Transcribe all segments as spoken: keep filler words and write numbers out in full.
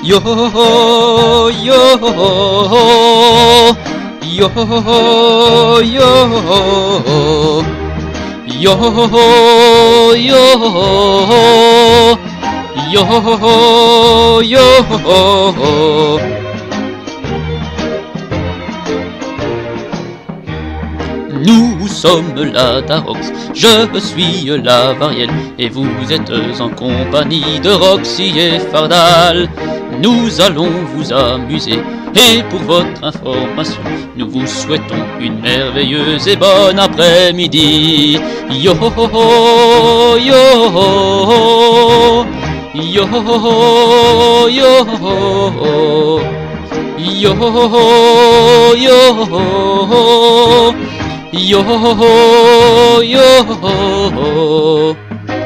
Yo yo yo yo yo yo yo. Nous sommes la Darox, je suis la Varielle, et vous êtes en compagnie de Roxy et Fardal. Nous allons vous amuser, et pour votre information, nous vous souhaitons une merveilleuse et bonne après-midi. Yo yo yo yo yo yo yo yo.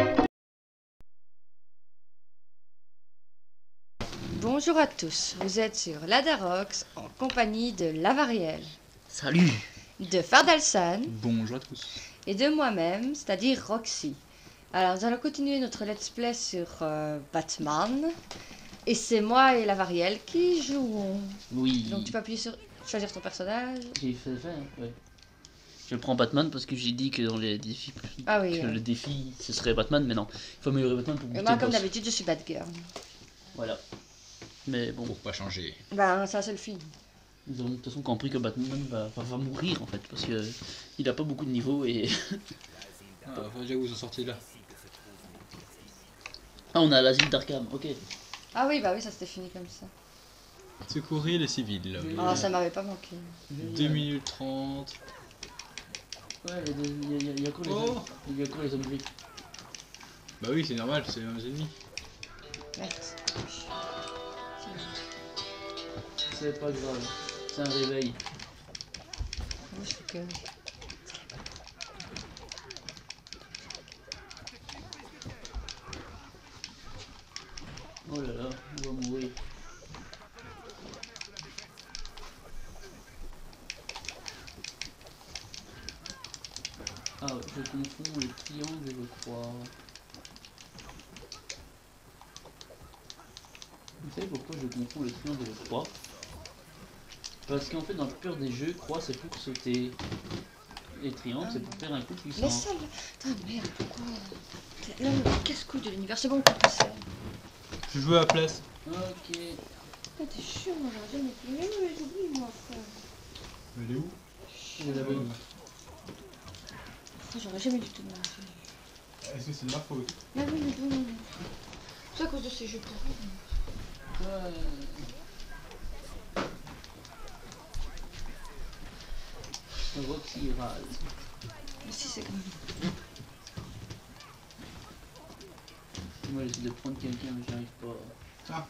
Bonjour à tous, vous êtes sur la Darox en compagnie de la Varielle. Salut. De Fardalsan. Bonjour à tous. Et de moi-même, c'est-à-dire Roxy. Alors nous allons continuer notre let's play sur euh, Batman. Et c'est moi et la Varielle qui jouons. Oui. Donc tu peux appuyer sur choisir ton personnage. J'ai fait faire, ouais. Je prends Batman parce que j'ai dit que dans les défis, Ah oui, que ouais. le défi ce serait Batman, mais non, il faut améliorer Batman pour Et booster moi le comme boss. d'habitude je suis Batgirl. Voilà. Mais bon, Pour pas changer. Ben c'est un seul film. nous avons de toute façon compris que Batman va, va, va mourir en fait, parce que euh, il a pas beaucoup de niveaux et... Ah, faut déjà que vous en sortez de là. Ah, on a l'asile d'Arkham, ok. Ah oui, bah oui, ça s'était fini comme ça. Secourir les civils. Là. Ah, ça m'avait pas manqué. deux minutes trente. Ouais, il y a des- il y, a- il y a- il y a quoi les Oh. hommes Il y a quoi les hommes gris? Bah oui, c'est normal, c'est un ennemis. Merde. C'est pas grave, c'est un réveil. Moi, je fais que... Oh là là, on va mourir. Ah, je confonds les triangles et le croix. Vous savez pourquoi je confonds le triangle et le croix? Parce qu'en fait, dans la plupart des jeux, croix c'est pour sauter. Et triangle c'est pour faire un coup puissant. Mais ça, putain, merde, pourquoi t'es l'homme le casse-couille de l'univers, c'est bon, on peut passer. Je joue à la place. Ok. Ah, t'es chiant, moi, j'aurais jamais pu. Mais oui, j'oublie, moi, frère. Elle est où? Je l'avais. Frère, j'aurais jamais du tout mangé. Est-ce que c'est de ma faute? Mais oui, mais bon. C'est à cause de ces jeux pourris. Ouais. Roxy râle. Mais si, c'est quand même. Moi j'essaie de prendre quelqu'un mais j'y arrive pas. Ah.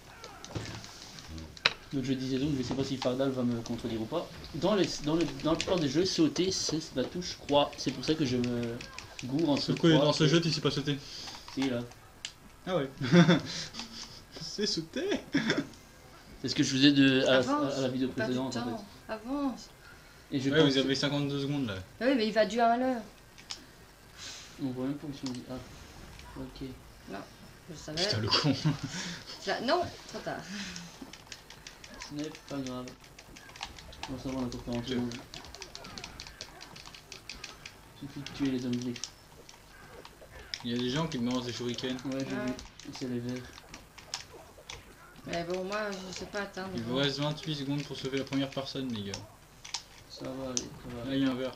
Donc je disais donc, je sais pas si Fardal va me contredire ou pas. Dans, les, dans, le, dans la plupart des jeux, sauter c'est la touche croix. C'est pour ça que je me gourre en Ce ce quoi dans ce jeu tu sais pas sauter? Si là. Ah ouais. C'est sauter. C'est ce que je faisais de, à, Avance, à, à la vidéo pas du précédente en temps. fait. Avance. Et je Ouais, pense vous avez cinquante-deux secondes là. Bah oui, mais il va du un à l'heure. on voit même pas si on dit ah. Ok. Je savais. Putain, le con. Là, non, trop tard. Ce n'est pas grave. On va savoir encore quarante Je- secondes. Suffit de tuer les hommes gris. Il y a des gens qui me lancent des shurikens. Ouais, j'ai Ouais. vu. C'est les verts. Mais bon, moi, je sais pas atteindre. Il vous reste vingt-huit secondes pour sauver la première personne, les gars. Ça va aller, ça va Là, aller. il y a un verre.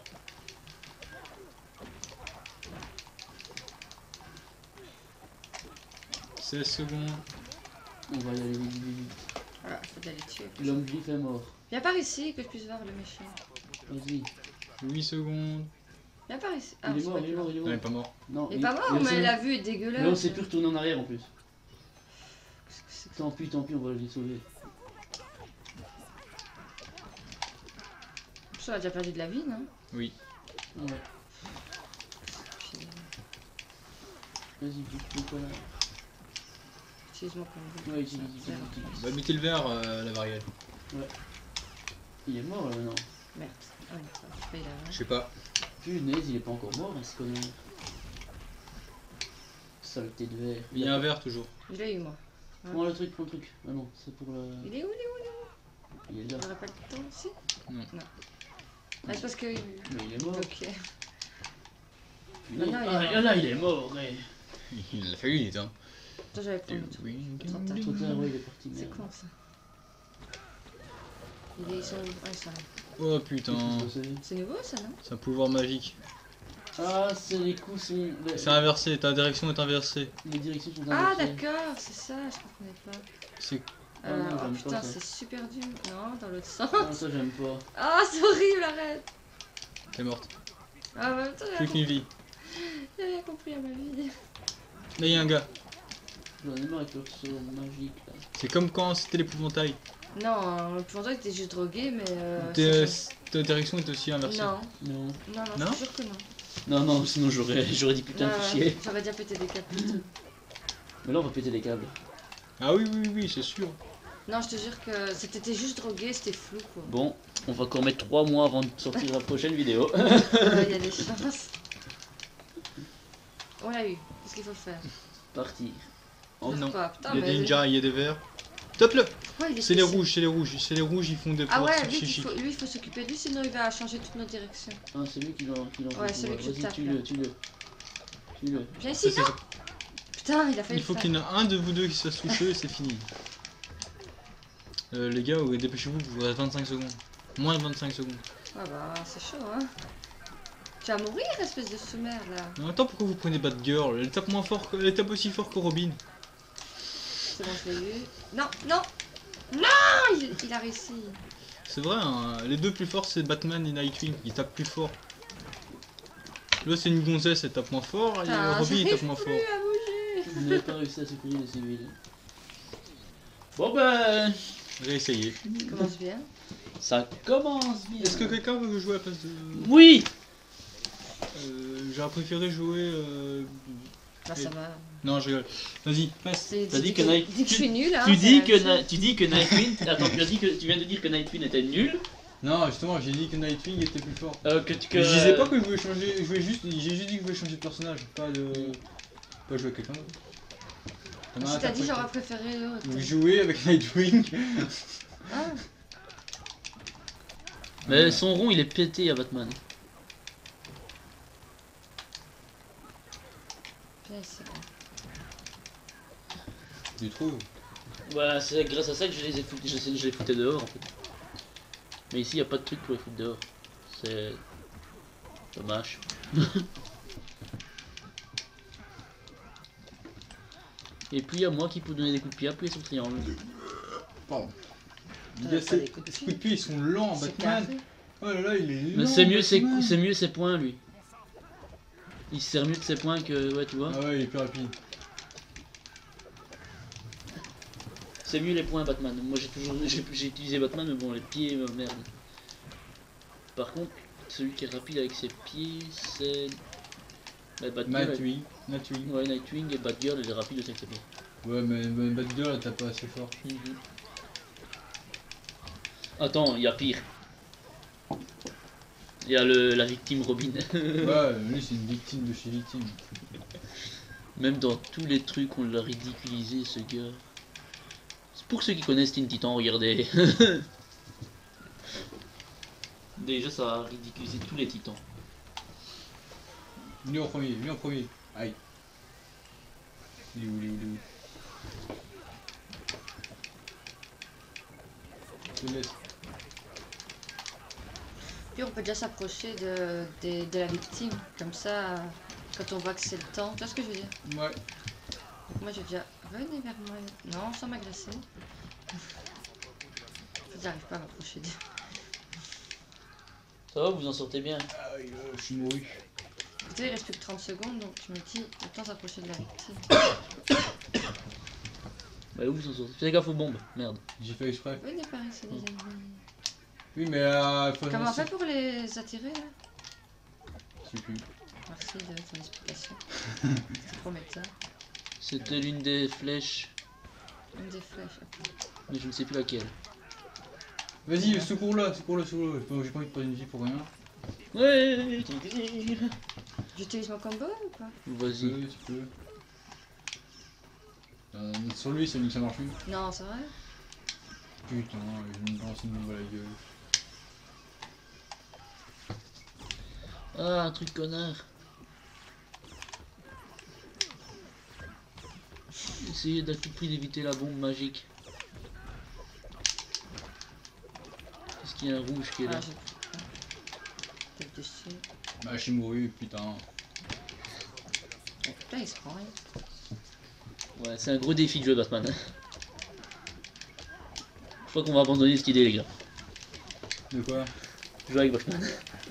seize secondes. On va y aller vite, vite, vite. Voilà, faut d'aller tuer. L'homme vif est mort. Viens par ici, que je puisse voir le méchant. Vas-y. huit secondes. Viens par ici. Ah, il est c'est mort, pas il est grave. mort, il est Non, il est mort. pas mort. Non, Il est pas mort, on mais sait- la vue est Mais dégueulasse. on sait plus retourner en arrière en plus. Qu'est-ce que c'est que Tant pis, tant pis, on va les sauver. ça? Ça a déjà perdu de la vie, non? Oui. Ouais. Vas-y, vite, vite, voilà. Utilise-moi comme Ouais, utilise, utilise, Zéro. utilise. Va buter le verre, euh, la varielle. Il est mort là maintenant. Merde. Ah, oui, ça va, je paye la Je sais pas. Punaise, il est pas encore mort, hein, ce connard. Saleté de verre. Il y a un verre toujours. Je l'ai eu, moi. Prends le truc, prends le truc. Ah non, c'est pour le. Il est où, il est où, il est où? Il est Il là. n'aurait pas le temps aussi? Non. Non. Ah, c'est parce que. Mais il est mort. Ok. Non, non, il est ah, mort. là, il est mort. Ouais. Il l'a fallu, il hein. Toi, j'avais pas le truc. Trop tard. Trop tard, ouais, il est parti. C'est merde. con ça. Il est, ils sont. Ah, ils sont là. Oh putain, Qu'est-ce que c'est C'est nouveau ça, non? c'est un pouvoir magique. Ah, c'est les coups sont. Les, C'est inversé, ta direction est inversée. les directions sont Ah, inversées. d'accord, c'est ça, je comprenais pas. C'est Ah Euh, non, oh j'aime putain, pas ça. c'est super dur. Non, dans l'autre sens. Ah, ça j'aime pas. Ah, c'est horrible, arrête. t'es morte. Ah, en même temps, j'ai Plus rien, qu'une vie. j'ai rien compris à ma vie. Là, il y a un gars. J'en ai marre avec leur saut magique là. C'est comme quand c'était l'épouvantail. Non, le plongeon était juste drogué, mais. Euh, T'es- ça Ta direction est aussi fait- inversée. non, Non. non, non, Non je te jure que non. Non, non, sinon j'aurais j'aurais dit putain Non, de chier. ça va déjà péter des câbles. plutôt. Mais là on va péter les câbles. Ah oui, oui, oui, c'est sûr. Non, je te jure que c'était juste drogué, c'était flou quoi. Bon, on va encore mettre trois mois avant de sortir la prochaine vidéo. Euh, Il y a des chances. On l'a eu, qu'est-ce qu'il faut faire? Partir. Oh non. Pourquoi? Putain, Il y a mais. des ninjas, il y a des verts. Top-le. Pourquoi il est C'est les spécial? rouges, c'est les rouges. C'est les rouges, ils font des Ah pouvoirs ouais, lui, il psychiques. faut, lui, il faut s'occuper de lui, sinon il va changer toutes nos directions. Ah, c'est lui qui l'a qui l'a Ouais, c'est lui que je Vas-y, tape, tue-le, là. tue-le. Tue-le. Viens Ça, ici, c'est- non? Putain, il a failli Il faut le qu'il y faire. en ait un de vous deux qui se fasse toucher et c'est fini. Euh, les gars, ouais, dépêchez-vous, vous avez vingt-cinq secondes. Moins de vingt-cinq secondes. Ah bah, c'est chaud, hein. Tu vas mourir, espèce de sous-merde, là. En même temps, pourquoi vous prenez Bad Girl? Elle tape moins fort, que- elle tape aussi fort que Robin. C'est bon, je l'ai eu. Non, non. Non, il, il a réussi. C'est vrai, hein, les deux plus forts c'est Batman et Nightwing, ils tapent plus fort. Là c'est une gonzesse, elle tape moins fort, et Putain, Robin il j'arrive tape moins fort. plus à bouger. Vous n'avez pas réussi à secourir les civils. Bon ben, J'ai essayé. Ça commence bien. ça commence bien. Est-ce que quelqu'un veut jouer à la place de... Oui. Euh, J'aurais préféré jouer... Euh... Bah, ça va. Non, je rigole. Vas-y, passe. C'est- T'as tu dit dis que Night- dis que je suis nulle, hein. Tu c'est dis la que même Na- chose. tu dis que Nightwing. Attends, tu as dit que tu viens de dire que Nightwing était nul. Non, justement, j'ai dit que Nightwing était plus fort. Euh, que tu que. Je disais pas que je voulais changer, je voulais juste, j'ai juste dit que je voulais changer de personnage, pas de... Pas jouer avec quelqu'un d'autre. T'en as Si t'as un, dit, t'as j'aurais préféré l'autre. Vous jouez avec Nightwing. Ah, Mais son rond il est pété à Batman. putain, c'est bon. Tu trouves? Voilà, c'est grâce à ça que je les ai foutus, je, sais- je les foutais dehors en fait. Mais ici y a pas de truc pour les foutre dehors. C'est dommage. Et puis y a moi qui peux donner des coups de pied, appuyer sur le triangle. Pardon. T'as Les gars, pas ces des coups de ces pied. coups de pied ils sont lents, C'est Batman. carré. Oh là là, il est lent. Mais c'est mieux ses, Batman. c'est mieux ses points lui. Il se sert mieux de ses points que ouais tu vois. Ah ouais, il est plus rapide. C'est mieux les points Batman. Moi j'ai toujours j'ai j'ai utilisé Batman mais bon les pieds euh, merde. Par contre celui qui est rapide avec ses pieds c'est bah, Batgirl. Nightwing. Nightwing. Ouais Nightwing et Batgirl elle est rapide aussi avec ses pieds. Ouais, mais, mais Batgirl elle tape pas assez fort. Mhm. Attends, il y a pire. Il y a le, la victime Robin. Ouais, lui c'est une victime de chez victime. Même dans tous les trucs, on l'a ridiculisé ce gars. C'est pour ceux qui connaissent Teen Titan, regardez. Déjà, ça a ridiculisé tous les titans. Lui en premier, lui en premier. Aïe. Il est où, il est où, il est où? Je te laisse. Puis on peut déjà s'approcher de, de, de la victime. Comme ça, quand on voit que c'est le temps. Tu vois ce que je veux dire? Ouais. Donc moi j'ai déjà. Venez vers moi. Non, sans m'agresser. J'arrive pas à m'approcher d'eux. Ça va, vous en sortez bien. Ah oui, euh, je suis mouru. Écoutez, il reste plus que trente secondes, donc je me dis, autant s'approcher de la victime. Bah, où vous en sortez? Faites gaffe aux bombes, merde. J'ai fait exprès. Venez par ici, les amis. Oui, mais euh, faut Comment on avancer. fait pour les attirer là? Je sais plus. Merci de ton explication. C'était prometteur. C'était l'une des flèches, Une des flèches. ok. mais je ne sais plus laquelle. Vas-y, secours-la, secours-la, secours-la. J'ai pas- J'ai pas envie de prendre une vie pour rien. Ouais, J'utilise mon combo ou pas? Tu vas-y. peux, tu peux. Euh, sur lui, ça, ça marche plus. Non, c'est vrai. Putain, je me lance une bombe à la gueule. Ah, un truc connard. Essayez d'à tout prix d'éviter la bombe magique. Est-ce qu'il y a un rouge qui est là? Ah, j'ai peut-être dessus. Bah, je suis mouru, putain. Oh, putain, il se prend rien. Ouais, c'est un gros défi de jeu Batman. Je crois qu'on va abandonner cette idée, les gars. De quoi? Jouer avec Batman.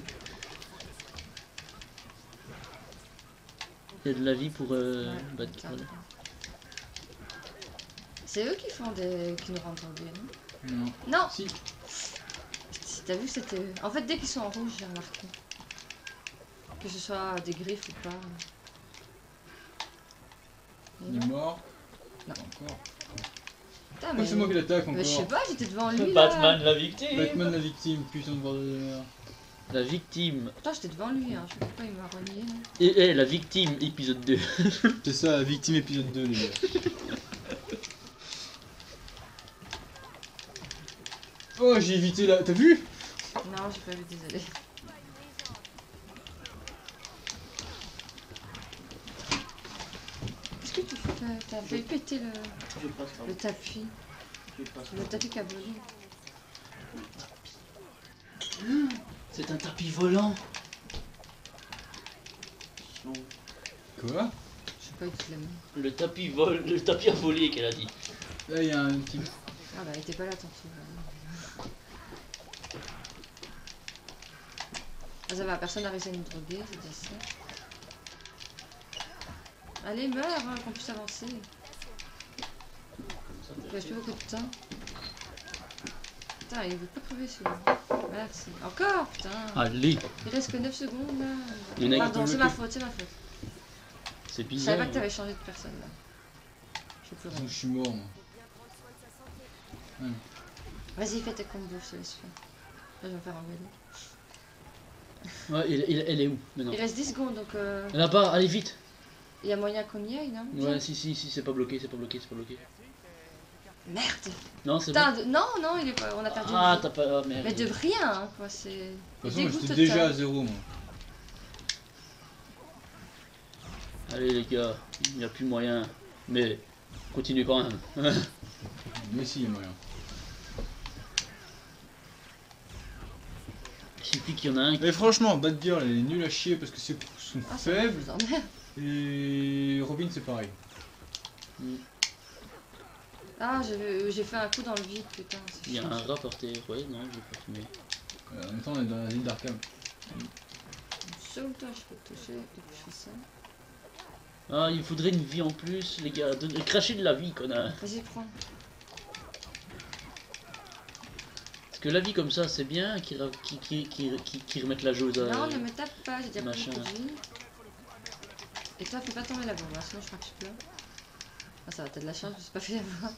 Il y a de la vie pour euh, Ouais, battre. tiens. Voilà. C'est eux qui font des. qui nous rendent zombies, non? Non. Non! Si. Si t'as vu, c'était eux. En fait, dès qu'ils sont en rouge, j'ai remarqué. Que ce soit des griffes ou pas. Il est mort. Non. Encore. Putain, Oh, mais. c'est moi qui l'attaque encore. Mais je sais pas, j'étais devant lui. Là. Batman la victime. Batman la victime, putain de bordel de merde. La victime. Putain, j'étais devant lui, hein. Je sais pas pourquoi il m'a renié. Là. Et, et la victime, épisode deux. C'est ça, la victime épisode deux, les gars. Oh, j'ai évité la. T'as vu? Non, j'ai pas vu, désolé. Qu'est-ce que tu fais? T'as fait péter le, Je passe par le tapis. Je passe Le tapis qui a volé. C'est un tapis volant. Quoi? Je sais pas où tu l'as mis. Le tapis vole, le tapis a volé qu'elle a dit. Là, il y a un petit. Ah bah, il était pas là tantôt. Ah, ça va, personne n'a réussi à nous droguer, c'est déjà ça. Allez, meurs, hein, qu'on puisse avancer. Il reste plus beaucoup de temps. Putain, il veut pas crever celui-là. Merci. Encore, putain. Allez. Il reste que neuf secondes là. Il y en a qui Pardon, peuvent c'est le ma faire. faute, c'est ma faute. C'est Je bizarre. savais pas que t'avais changé de personne là. Je sais plus rien. Je suis mort, moi. Vas-y, fais tes combos, je te laisse faire. Là, je vais me faire engueuler. Ouais, il- il- elle est où maintenant? Il reste dix secondes donc euh, Là-bas, allez vite. il y a moyen qu'on y aille, non? Ouais, si, si, si, c'est pas bloqué, c'est pas bloqué, c'est pas bloqué. Merde! Non, c'est Putain, bon. de- non, non, il est pas... on a perdu Ah, une vie. t'as pas. Ah, merde. Mais de rien, hein, quoi, c'est... De toute façon, Dégoût j'étais total. déjà à zéro, moi. Allez, les gars, il n'y a plus moyen. Mais continue quand même. Mais si, il y a moyen. Il suffit qu'il y en a un qui. Mais franchement, Batgirl, elle est nulle à chier parce que ses coups sont Ah, ça va, je faibles. vous emmerde. Et Robin, c'est pareil. Ah, j'ai j'ai fait un coup dans le vide, putain. c'est Il y a chiant. un rat par terre. Ouais, non, je vais pas fumer. Euh, en même temps, on est dans la ville d'Arkham. Seul toi, je peux te toucher depuis que je fais ça. Ah, il faudrait une vie en plus, les gars. De, de cracher de la vie, connard. Vas-y, prends. Parce que la vie comme ça, c'est bien qu'ils qui, qui, qui, qui, qui remettent la chose à. Non, ne me tape pas, j'ai déjà pris machin. beaucoup de vie. Et toi, fais pas tomber la bombe, hein, sinon je crois que je pleure. Ah, ça va, t'as de la chance, je me suis pas fait avoir.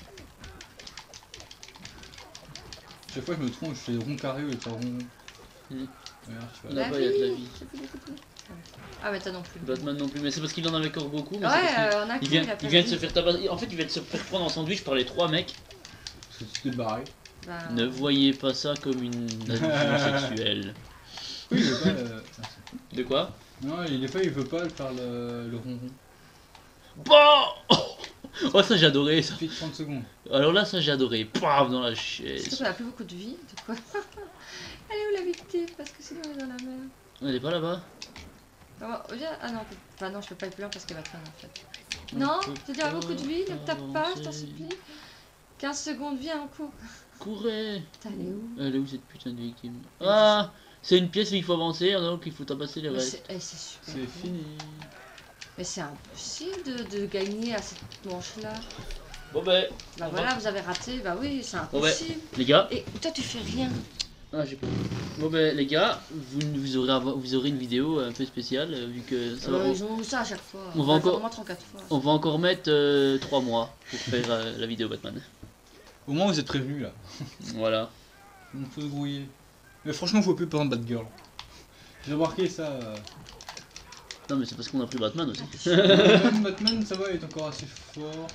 Chaque fois que je me trompe, je fais rond carré ou pas rond. Mm. Regarde, je sais pas. Là-bas, il y a de la vie. J'ai plus beaucoup de vie. Ah, mais t'as non plus. Batman non plus, mais c'est parce qu'il en avait encore beaucoup. Mais Ouais, c'est parce qu'il- euh, on a il cru, vient, il a il pas vient de vu. se faire tabasser. En fait, il vient de se faire prendre en sandwich par les trois mecs. Parce que tu t'es barré. Bah, Ne voyez pas ça comme une addiction sexuelle. Oui, il veut pas. euh, De quoi? Non, il- des fois, il veut pas faire le, le rond-rond. Bon. Oh, ça j'ai adoré ça. Ça fait trente secondes. Alors là, ça j'ai adoré. Paf dans la Surtout chaise. qu'on a plus beaucoup de vie, de quoi. Elle est où la victime? Parce que sinon on est dans la merde. Elle est pas là-bas? Ah, bon, viens- ah non, on peut- enfin, non, je peux pas être plein parce qu'elle va prendre en fait. Non, j'ai déjà beaucoup de vie, ne me tape pas, je t'en supplie. quinze secondes, viens, on court. Courez. Putain, elle est où? Elle est où cette putain de victime? Ah, c'est une pièce où il faut avancer, donc il faut tabasser les Mais restes. c'est eh, c'est super. C'est cool. fini. Mais c'est impossible de, de gagner à cette manche-là. Bon ben, Bah On voilà, va- vous avez raté, bah oui, c'est Bon, ben, impossible. les gars. Et toi, tu fais rien. Ah, j'ai pas vu. Bon ben les gars, vous, vous, aurez, avo- vous aurez une vidéo un peu spéciale euh, vu que ça va, Euh, on, ils ont ça à chaque fois. on va Enfin, encore- au moins trente-quatre fois. on va encore mettre euh, trois mois pour faire euh, la vidéo Batman. Au moins, vous êtes prévenus là. Voilà. On peut se grouiller. Mais franchement, faut plus prendre Batgirl. J'ai remarqué ça. euh, Non mais c'est parce qu'on a pris Batman aussi. Batman, Batman, ça va, il est encore assez fort.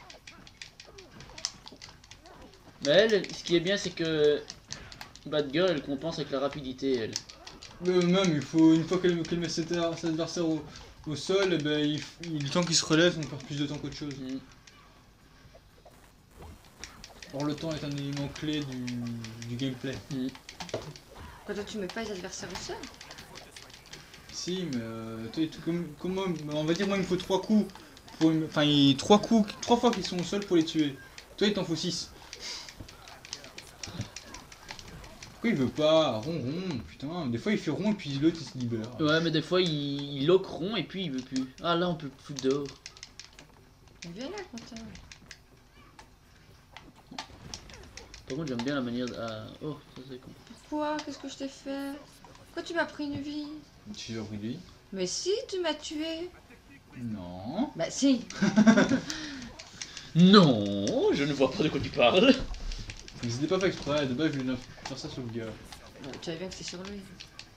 Mais elle, ce qui est bien c'est que Batgirl elle compense avec la rapidité elle. Mais même, il faut, une fois qu'elle qu'elle met cet, cet adversaire au, au sol, eh ben, il, il, le temps qu'il se relève, on perd plus de temps qu'autre chose. Mm. Or le temps est un élément clé du, du gameplay. Mm. Quand toi tu mets pas les adversaires au sol? Si, mais euh, toi, comme, comme moi, on va dire moi il me faut trois coups. Pour, enfin, il, trois coups, trois fois qu'ils sont au sol pour les tuer. Toi il t'en faut six. Pourquoi il veut pas? Rond, rond, putain. Des fois il fait rond et puis l'autre il se libère. Ouais mais des fois il, il lock rond et puis il veut plus. Ah là on peut plus dehors. Viens là, Quentin. Par contre j'aime bien la manière de... Ah, oh ça c'est con. Pourquoi? Qu'est-ce que je t'ai fait? Pourquoi tu m'as pris une vie? Tu as pris lui? Mais si, tu m'as tué. Non. Bah si. Non, je ne vois pas de quoi tu parles. C'était pas fait exprès, de base je voulais faire ça sur le gars. Bah, tu savais bien que c'est sur lui.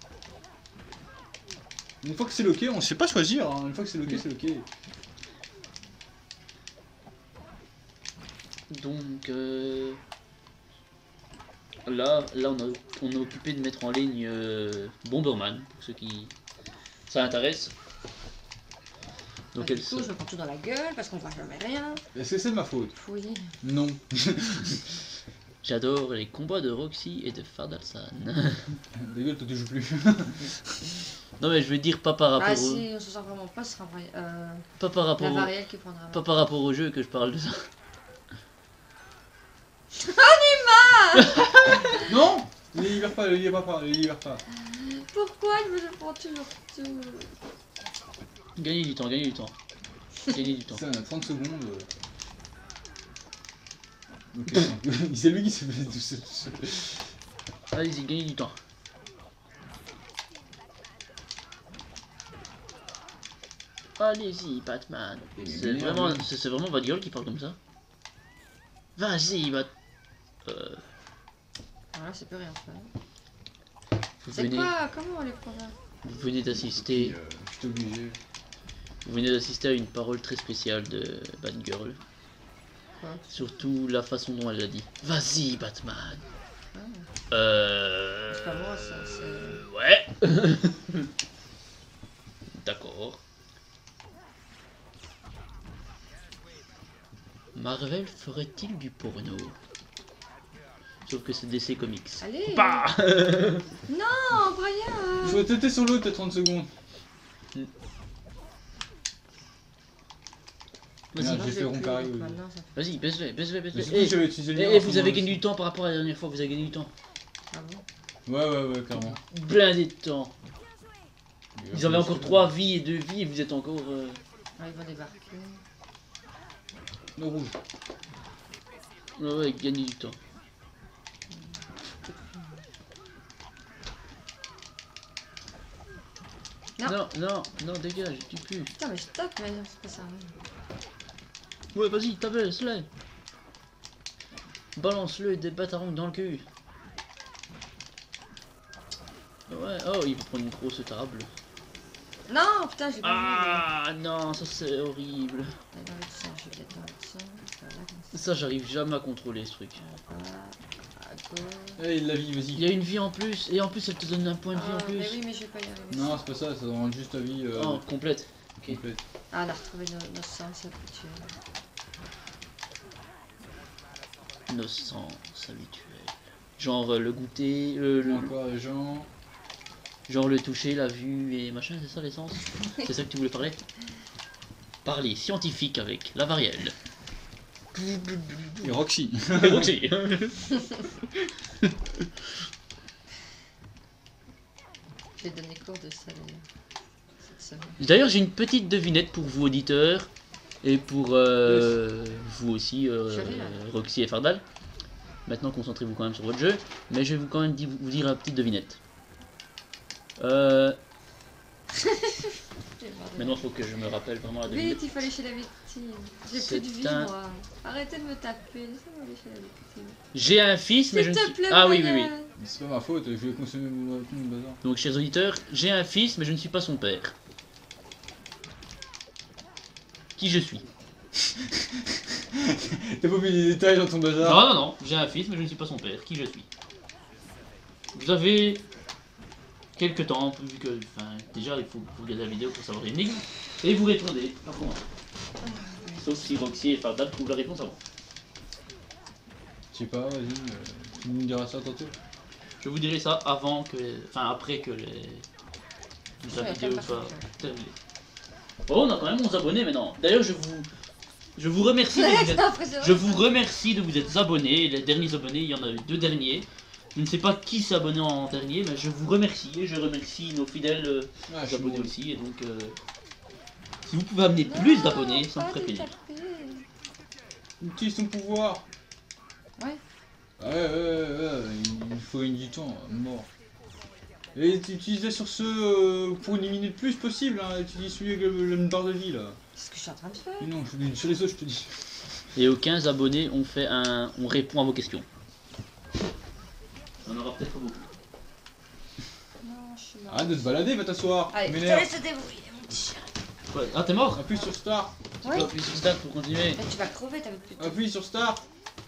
Une fois que c'est loqué, on sait pas choisir, hein. Une fois que c'est loqué, c'est loqué. Donc euh... là, là on, a, on est occupé de mettre en ligne euh, Bomberman, pour ceux qui... ça intéresse. Donc Bah, elle du coup, se... je me prends tout dans la gueule parce qu'on voit jamais rien. Est-ce que c'est de ma faute? Oui. Non. J'adore les combats de Roxy et de Fardalsan. Dégueule, toi tu joues plus. Non mais je veux dire pas par rapport Ah au... si, on se sent vraiment pas, ce sera vrai. Euh, pas par rapport la au... varielle qui prendra. pas par rapport au jeu que je parle de ça. Non. Ne les libère pas, ne les libère pas, ne les libère pas. Pourquoi je me prends toujours tout? Gagnez du temps, gagnez du temps. Gagnez du temps. Ça, on a trente secondes. Ok, c'est lui qui s'est fait tout seul. Allez-y, gagnez du temps. Allez-y, Batman. C'est vraiment, c'est c'est vraiment Batgirl qui parle comme ça. Vas-y, Bat... Euh... Voilà, c'est plus rien faire. Vous C'est venez, quoi? Comment on les prend là? vous venez d'assister, Euh, je suis obligé. vous venez d'assister à une parole très spéciale de Batgirl. Quoi? Surtout la façon dont elle l'a dit. Vas-y, Batman. Ah. Euh... C'est pas moi, ça, c'est- Ouais. D'accord. Marvel ferait-il du porno? Sauf que c'est D C Comics. Allez. Bah Non, Brian. Je vais têter sur l'autre, t'as trente secondes. Vas-y, Merde, Moi, j'ai je fait l'ai rond plus, carré, donc oui. maintenant, ça fait- vas-y, baisse-le, baisse-le, Mais baisse-le. surtout, Eh, j'avais utilisé le eh, lien eh, pour vous avez moi gagné aussi. du temps par rapport à la dernière fois, vous avez gagné du temps. Ah bon? Ouais, ouais, ouais, clairement. Blindé de temps. Ils avaient encore trois vies et deux vies et vous êtes encore... Euh... Ah, ils vont débarquer. Le rouge. Ouais, ouais, gagner du temps. Non. Non, non, non, dégage, tu pues. Putain, mais je tape, mais non, c'est pas ça. Ouais, vas-y, tabasse-le. Balance-le et des bâtarons dans le cul. Ouais, oh, il va prendre une grosse table. Non, putain, j'ai pas Ah non, ça c'est horrible. vu. Allez, dans l'autre sens, je vais peut-être dans l'autre sens. Voilà, comme ça. Ça, j'arrive jamais à contrôler ce truc. Voilà. À gauche. Allez, la vie, Il vas-y. y a une vie en plus, et en plus elle te donne un point de vie en Ah, plus. mais oui, mais je vais pas y arriver. Non, c'est pas ça, ça rend juste ta vie euh, Oh, complète. Ok. complète. Ah, on a retrouvé nos, nos sens habituels. Nos sens habituels. Genre euh, le goûter, euh, le, Encore les gens. genre le toucher, la vue et machin, c'est ça les sens? C'est ça que tu voulais parler? Parler scientifique avec la varielle. Et Roxy. Et Roxy. J'ai donné cours de ça d'ailleurs. Cette semaine. D'ailleurs, j'ai une petite devinette pour vous auditeurs et pour euh, vous aussi, euh, Je ris, là. Roxy et Fardal. Maintenant, concentrez-vous quand même sur votre jeu, mais je vais vous quand même di- vous dire une petite devinette. Euh, J'ai marre de- maintenant, il faut que je me rappelle vraiment la devinette. Vite, il faut aller chez la victime. J'ai C'est plus de vie, un- moi. Arrêtez de me taper. Laissez-moi aller chez la victime. J'ai un fils, mais je S'il ne te suis... plaît, Ah oui, oui, oui. Brian. Mais c'est pas ma faute, je vais consommer mon, mon bazar. Donc, chers auditeurs, j'ai un fils, mais je ne suis pas son père. Qui je suis? T'as pas mis les détails dans ton bazar? Non, non, non, j'ai un fils, mais je ne suis pas son père. Qui je suis? Vous avez quelques temps, vu que, enfin, déjà, il faut regarder la vidéo pour savoir l'énigme, et vous répondez par commentaire. Sauf si Roxy et Farda trouvent la réponse avant. Je sais pas, vas-y, euh, tu nous diras ça tantôt. Je vous dirai ça avant que, enfin, après que les... la Ouais, vidéo t'as pas soit fait. terminée. Oh, on a quand même onze abonnés maintenant. D'ailleurs, je vous, je vous remercie. De vous être... Je vous remercie de vous être abonnés. Les derniers abonnés, il y en a eu deux derniers. Je ne sais pas qui s'est abonné en dernier, mais je vous remercie et je remercie nos fidèles euh, Ah, je suis abonnés drôle. aussi. Et donc, euh, si vous pouvez amener plus d'abonnés, ça me ferait plaisir. Utilise ton pouvoir. Ouais. Ouais, ouais, ouais, ouais, il faut une du temps, mort. Et tu utilises sur ce euh, pour éliminer le plus possible, hein. Tu dis celui avec le, le barre de vie là. C'est ce que je suis en train de faire. Mais non, je te dis, sur les autres, je te dis. Et aux quinze abonnés, on fait un, on répond à vos questions. On aura peut-être pas beaucoup. Non, je suis mort. Arrête de te balader, va t'asseoir. Allez, je te M'énerve. laisse te débrouiller, mon petit chien. Ouais. Ah, t'es mort? Appuie sur Start. Tu Ouais. peux appuyer sur Start pour continuer. Mais tu vas crever, t'avais plus de temps. Appuie sur Start.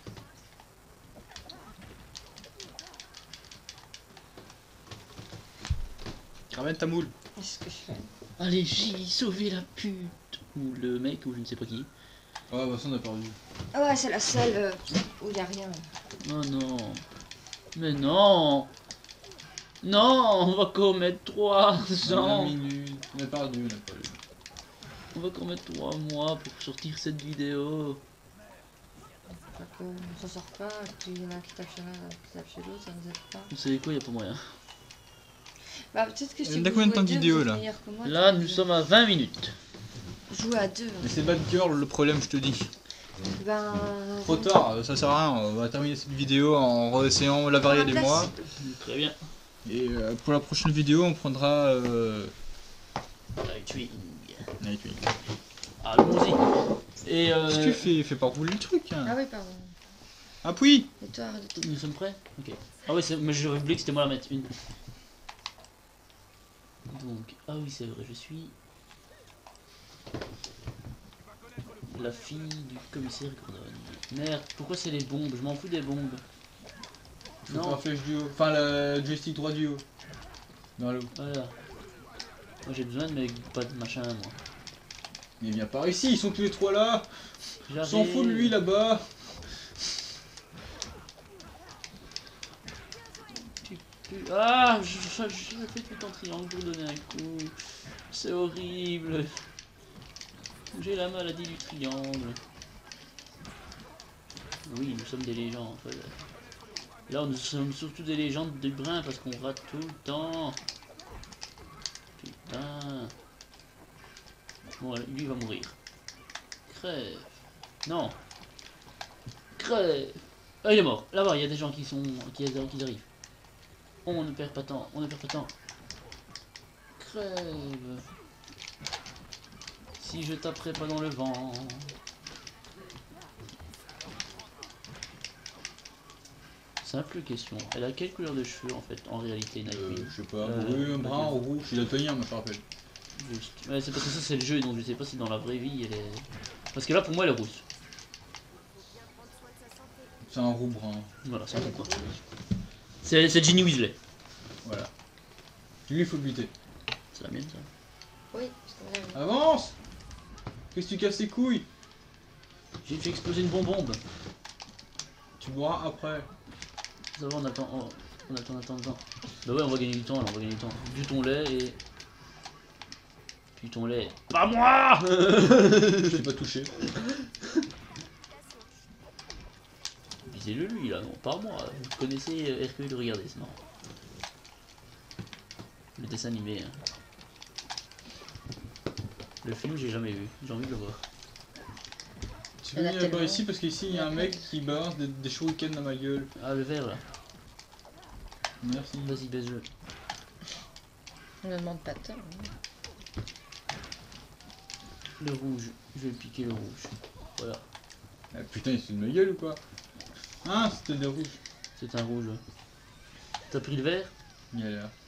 Ramène ta moule. C'est ce que je fais. Allez, j'ai sauvé la pute. Ou le mec, ou je ne sais pas qui. Ah bah ça on a perdu. Ah ouais, c'est la seule euh, où il y a rien. Oh non. Mais non. Non, on va commettre trois On a ans. minute. On a perdu, on a perdu. On va commettre trois mois pour sortir cette vidéo. Pas que on s'en sort pas, et puis il y en a un qui tape chez l'un, qui tape chez l'autre, ça nous aide pas. Vous savez quoi, y a pas moyen. Bah peut-être que si On a vous combien de jouez temps de deux, vidéo, vous êtes là meilleur que moi, Là, tu nous peux sommes à vingt minutes. jouer à deux. Mais c'est Bad Girl le problème, je te dis. Ben. Trop tard, ça sert à rien. On va terminer cette vidéo en réessayant la variété des place. mois. Très bien. Et euh, pour la prochaine vidéo, on prendra euh... Nightwing. Nightwing. Allons-y. Et euh... Qu'est-ce que tu fais Fais pas rouler le truc. Ah Hein. oui, pardon. Appuie. Et toi, arrête de te- Nous sommes prêts? Ok. Ah ouais, c'est- mais j'aurais oublié que c'était moi la mettre une. Donc, ah oui, c'est vrai, je suis la fille du commissaire Gordon. Merde, pourquoi c'est les bombes? Je m'en fous des bombes. Faut faire Non, flèche du haut. Enfin, le joystick droit du haut. Dans l'eau. voilà. Moi j'ai besoin de mes pas de machin, moi. Mais viens par ici, ils sont tous les trois là. On J'arrive. s'en fout de lui là-bas. Ah, je, je, je fais tout en triangle pour donner un coup. C'est horrible. J'ai la maladie du triangle. Oui, nous sommes des légendes. En fait. Là, nous sommes surtout des légendes du brin parce qu'on rate tout le temps. Putain. Bon, lui il va mourir. Crève. Non. Crève. Ah, il est mort. Là-bas, il y a des gens qui sont qui, qui arrivent. On ne perd pas tant, on ne perd pas tant. Crève. Si je taperais pas dans le vent. Simple question. Elle a quelle couleur de cheveux en fait, en réalité, Nightwing? Euh, je sais pas, Euh, oui, un brun ok. ou rouge, il a tenir, moi je me rappelle. Juste. Ouais, c'est parce que ça c'est le jeu, donc je sais pas si dans la vraie vie elle est... Parce que là pour moi elle est rousse. C'est un roux brun. Voilà, c'est un peu quoi. C'est c'est Ginny Weasley. Voilà. Lui, il faut le buter. C'est la mienne ça. Oui, parce que vous avez- Avance. Qu'est-ce que tu casses les couilles? J'ai fait exploser une bonbombe. Tu boiras après. Ça va, on attend, oh, on attend, on attend, on attend. Bah ouais, on va gagner du temps, alors on va gagner du temps. Du ton lait et... Du ton lait. Pas moi. Je t'ai pas touché. Visez-le lui là, non, pas moi. Vous connaissez euh, Hercule, regardez, c'est marrant. Le dessin animé. Hein. Le film, j'ai jamais vu, j'ai envie de le voir. Tu peux Il y en a venir par tellement. ici parce qu'ici il y a un mec qui balance des, des shurikens dans ma gueule. Ah, le vert là. Merci. Vas-y, baise-le. On ne demande pas de temps. Le rouge, je vais piquer le rouge. Voilà, Ah, putain, il se fout de ma gueule ou quoi? Ah, c'était des rouges. c'est un rouge. T'as pris le vert? Il est là.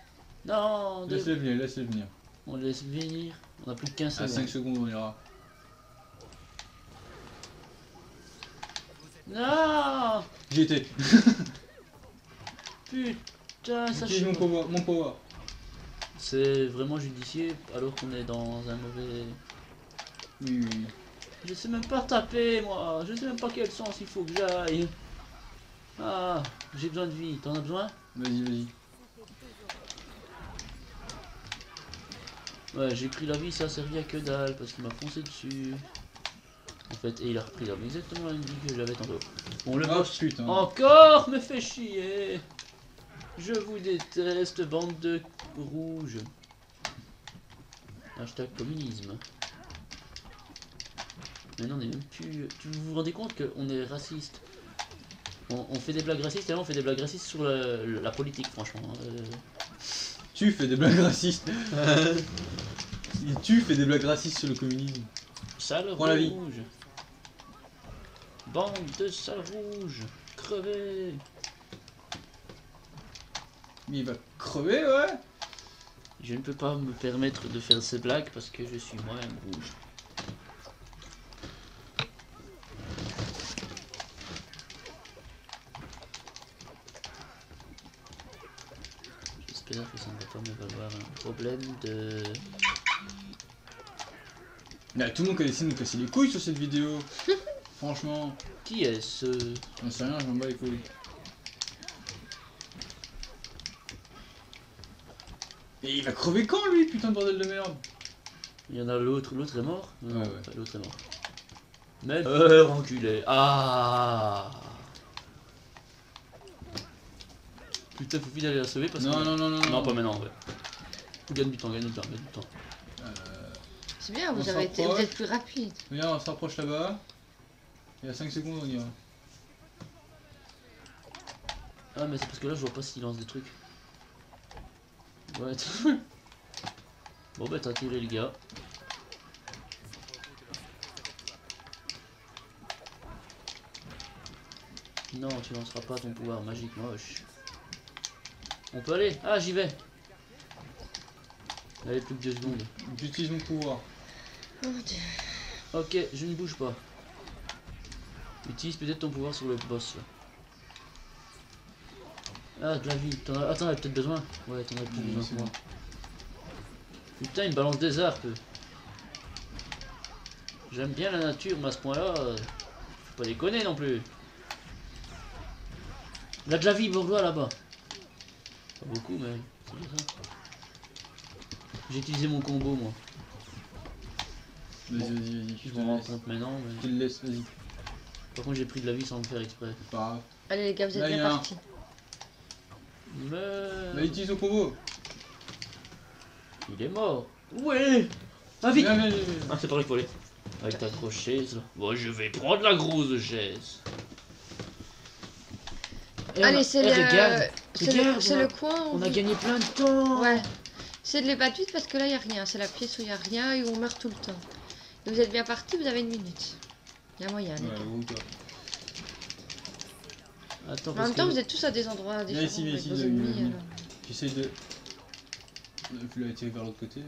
Non, des- Laisse-le venir, laisse-le venir. on le laisse venir. On a plus de quinze À secondes. cinq secondes, on ira. Non. J'y étais. Putain, ça Utilise mon chie. power. Mon power. C'est vraiment judicieux alors qu'on est dans un mauvais... Oui, oui, oui. Je sais même pas taper moi, je sais même pas quel sens il faut que j'aille. Ah, j'ai besoin de vie, t'en as besoin? Vas-y, vas-y. Ouais, j'ai pris la vie, ça a servi à que dalle parce qu'il m'a foncé dessus. En fait, et il a repris la vie, exactement la même vie que j'avais tantôt. Bon, le Ah boss putain. encore me fait chier. Je vous déteste, bande de rouges. Hashtag communisme. Mais non, on est même plus... Tu vous vous rendez compte qu'on est raciste? on, on fait des blagues racistes et là on fait des blagues racistes sur la, la politique, franchement. Euh... Tu fais des blagues racistes. Et tu fais des blagues racistes sur le communisme. Sale Prends la vie. rouge. Bande de sale rouge. Crevez. Mais il va crever, ouais. Je ne peux pas me permettre de faire ces blagues parce que je suis moi-même rouge. J'espère que ça ne va pas me valoir un problème de... Là, tout le monde qui a essayé de nous casser les couilles sur cette vidéo. Franchement. Qui est-ce? J'en sais rien, je m'en bats les couilles. Et il va crever quand lui, putain de bordel de merde? Il y en a l'autre, l'autre est mort? Non, Ouais, ouais. pas l'autre est mort. Mais euh, enculé. Ah. Putain, faut vite aller la sauver parce que... Non, non, non, non, Non, non. pas maintenant, ouais. Gagne du temps, gagne du temps, gagne du temps. Euh, C'est bien, On vous avez été, vous s'approche. êtes plus rapide. Regarde, on se rapproche là-bas. Il y a cinq secondes, on y va. Ah, mais c'est parce que là, je vois pas s'il lance des trucs. Ouais, bon, bah, t'as tiré le gars. Non, tu lanceras pas ton pouvoir magique moche. On peut aller? Ah, j'y vais. Allez, plus que deux secondes. J'utilise mon pouvoir. Oh mon dieu. Ok, je ne bouge pas. Utilise peut-être ton pouvoir sur le boss là. Ah, de la vie. T'en as... Attends, t'en as peut-être besoin. Ouais, t'en as plus Oui, besoin c'est que moi. bon. Putain, il balance des arcs. J'aime bien la nature, mais à ce point-là, euh, faut pas déconner non plus. Il a de la vie, bourgeois là-bas. Pas beaucoup, mais c'est bien ça. J'ai utilisé mon combo, moi. Vas-y, vas-y, vas-y. Je te m'en rends laisse. compte maintenant, Je mais... te le laisse, vas-y. Par contre, j'ai pris de la vie sans le faire exprès. C'est pas grave. Allez les gars, vous êtes Là, y bien a un. partis. Mais... Bah, utilise ton combo. Il est mort. Ouais. Ah, vite. Viens, viens, viens, viens. Ah, c'est par là qu'il faut aller. Avec ta grosse chaise, là. Bon, je vais prendre la grosse chaise. Eh, Allez, on a- c'est eh, le... regarde, C'est regarde, le... c'est on a- le coin où... On a gagné plein de temps. Ouais. C'est de les battre vite parce que là, il n'y a rien. C'est la pièce où il n'y a rien et où on meurt tout le temps. Et vous êtes bien partis, vous avez une minute. Il y a moyen. les Ouais, gars. gros, toi. Attends, En parce même temps, que... vous êtes tous à des endroits différents ici, viens avec ici, vos là, ennemis. viens, viens. alors. J'essaye de... Vu la tirer vers l'autre côté.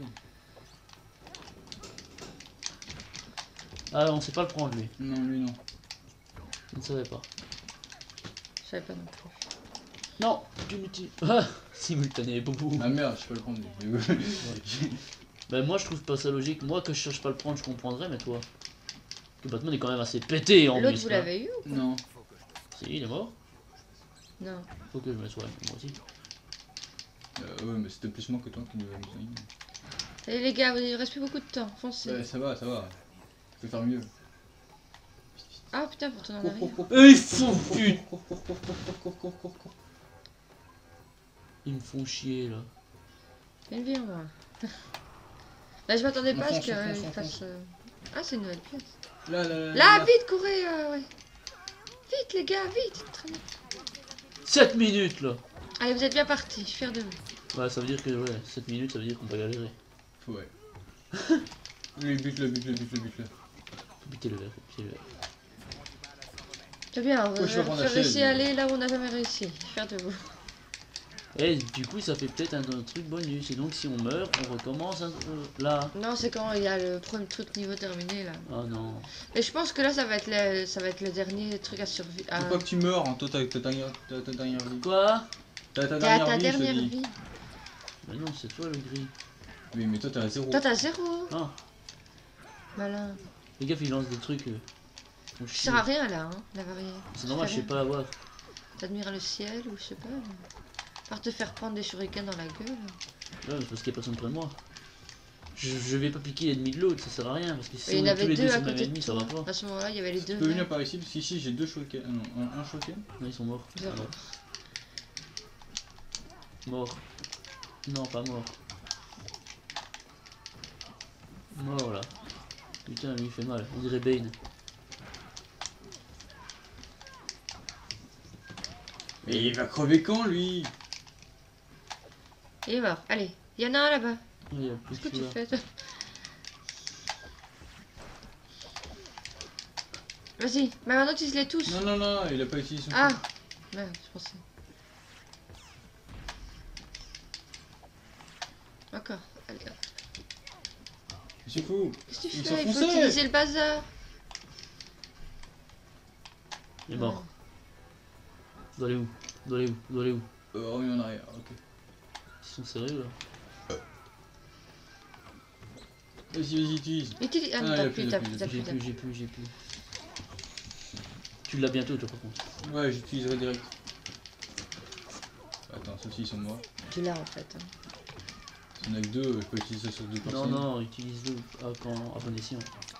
Ah, on sait pas le prendre, lui. Non, lui non. Je ne savais pas. Je savais pas non plus. Non, tu m'utilises... Ah, simultané, boubou. Ah merde, je peux pas le prendre lui. Ben moi, je trouve pas ça logique. Moi, que je cherche pas à le prendre, je comprendrais, mais toi... Que Batman est quand même assez pété en L'autre, muscle, vous hein. l'avez eu ou... Non. Si, il est mort. Non. Faut que je me soigne, moi aussi. Euh, ouais, mais c'était plus moi que toi qui nous avons soigné. Allez les gars, il reste plus beaucoup de temps. Foncez. Ouais, ça va, ça va. Je peux faire mieux. Ah putain, pour ton en Cours, arrière. cours, cours, Euh, ils font cours, putain. cours, cours, cours, cours, cours, cours, cours, cours, cours. Ils me font chier, là. Viens, viens, moi. Là, je m'attendais pas à ce Fonce, qu'il fonce, fonce, fasse... euh, Ah, c'est une nouvelle pièce. Là, là, là. Là, vite, courez, euh, ouais. Vite, les gars, vite. Très bien. sept minutes, là. Allez, vous êtes bien partis, je suis fier de vous. Ouais, ça veut dire que, ouais, sept minutes, ça veut dire qu'on va galérer. Ouais. Lui, bute-le, bute-le, bute-le, bute-le. Faut buter le verre, faut buter le verre. C'est bien, vous Ouais, je vais avez prendre la réussi chaise, à mais- aller là où on n'a jamais réussi. Je suis fier de vous. Et du coup, ça fait peut-être un, un truc bonus. Et donc, si on meurt, on recommence un, euh, là. Non, c'est quand il y a le premier truc niveau terminé là. Oh non. Et je pense que là, ça va être le, ça va être le dernier truc à survivre. Faut pas que tu meurs, hein. Toi t'as ta dernière, ta, ta dernière vie. Quoi? T'as ta T'es à dernière ta vie, je te dernière dis. vie. Mais non, c'est toi le gris. Oui, mais toi t'es à zéro. Toi, t'as zéro. Ah, Malin. les gars, ils lancent des trucs. Euh, font Tu chier. sers à rien là, hein, la variée. C'est normal, je sais pas avoir. T'admires le ciel ou je sais pas. Par te faire prendre des shurikens dans la gueule. Ouais, mais parce qu'il y a personne près de moi. Je, je vais pas piquer l'ennemi de l'autre, ça sert à rien. Parce que si Et il y on en est avait tous les deux deux à sur le même côté ennemi, de ça va toi. pas. À ce moment-là, il y avait les Tu deux. peux venir verts. par ici parce qu'ici j'ai deux shurikens. Ah non, un, un shuriken. Non, ils sont morts. Zéro. Alors. Mort. Non, pas mort. Mort là. Putain, lui il fait mal. On dirait Bane. Mais il va crever quand lui? Il est mort. Allez, il y en a un là-bas. Il y a plus Qu'est-ce que que tu là. fais toi? Vas-y, mais maintenant utilise-les tous. Non, non, non, il a pas utilisé son Ah truc. merde, je pensais. Encore. Allez, hop. C'est fou. Qu'est-ce que tu Il fais? Il faut s'enfonçait. utiliser le bazar. Il est mort. Vous allez où? Vous allez où? Vous allez où? Euh, reviens en arrière, ok. Ils sont sérieux là? Vas-y, vas-y, utilise. Utilise. Ah Ah, non, il a t'as plus, plus, il a t'as plus, plus, il t'as a plus. J'ai t'as plus, plus. j'ai plus, j'ai plus. Tu l'as bientôt toi par contre. Ouais, j'utiliserai direct. Attends, ceux-ci ils sont morts. Tu l'as en fait. hein. S'il y en a que deux, je peux utiliser ça sur deux Non, personnes. non, utilise-le à, quand, à bon escient.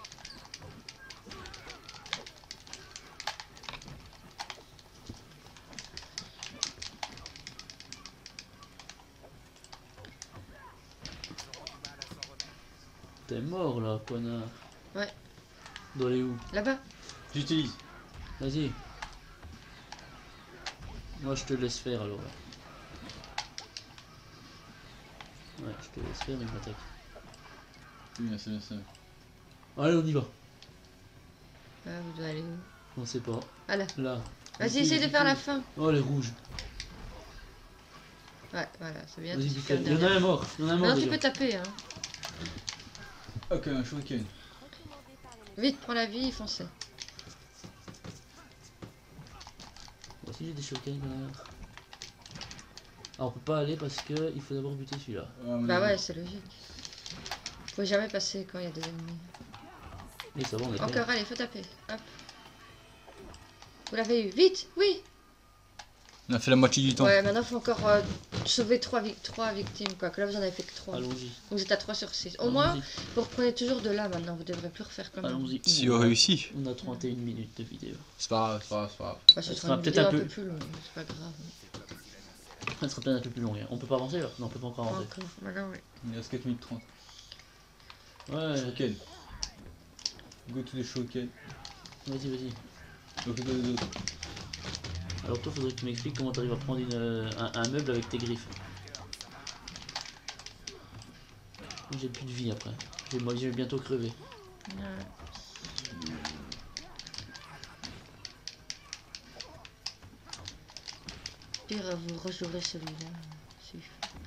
T'es mort là, connard. Ouais. Dois aller où? Là-bas. J'utilise. Vas-y. Moi je te laisse faire alors. Ouais, je te laisse faire, mais il m'attaque. Oui, bien, c'est bien ça. Allez, on y va. Ah, vous devez aller où? On sait pas. Ah là. Là. Vas-y, Ici, essaye de ici. faire la fin. Oh, les rouges. Ouais, voilà, c'est bien. Vas-y, tu vite fais fait. le Il y en a dernier. un mort. Il y en a un mort. Non, tu déjà. peux taper, hein. Ok, un shuriken. Vite, prends la vie, foncez. Moi aussi j'ai des shurikens connard. Ah, on peut pas aller parce que il faut d'abord buter celui-là. Ah, à mon Bah avis. ouais, c'est logique. Faut jamais passer quand il y a des ennemis. Et ça va, on est prêt. Encore, allez, faut taper. Hop. Vous l'avez eu. Vite, oui. On a fait la moitié du temps. Ouais, maintenant faut encore euh, sauver trois, vic- trois victimes, quoi. Que là, vous en avez fait que trois. Donc Allons-y. vous êtes à trois sur six. Au moins, vous reprenez toujours de là maintenant. Vous devrez plus refaire comme ça. Allons-y. Si on réussit. On a trente et une minutes de vidéo. C'est pas grave, c'est pas grave, c'est pas grave. Bah, ce Ça sera sera une peut-être vidéo un un peu- peu plus longue, c'est pas grave. Ça sera peut-être un peu plus long. Hein. On peut pas avancer là? Non, on peut pas encore avancer. Encore. Maintenant, oui. Il reste quatre minutes trente. Ouais, Shuriken. Go to the shuriken. vas-y, vas-y. Occupe-toi des autres. Alors toi, faudrait que tu m'expliques comment t'arrives à prendre une, euh, un, un meuble avec tes griffes. Moi, j'ai plus de vie après. Je vais, moi, je vais bientôt crever. Ouais. Pire, vous rejouerez celui-là. si.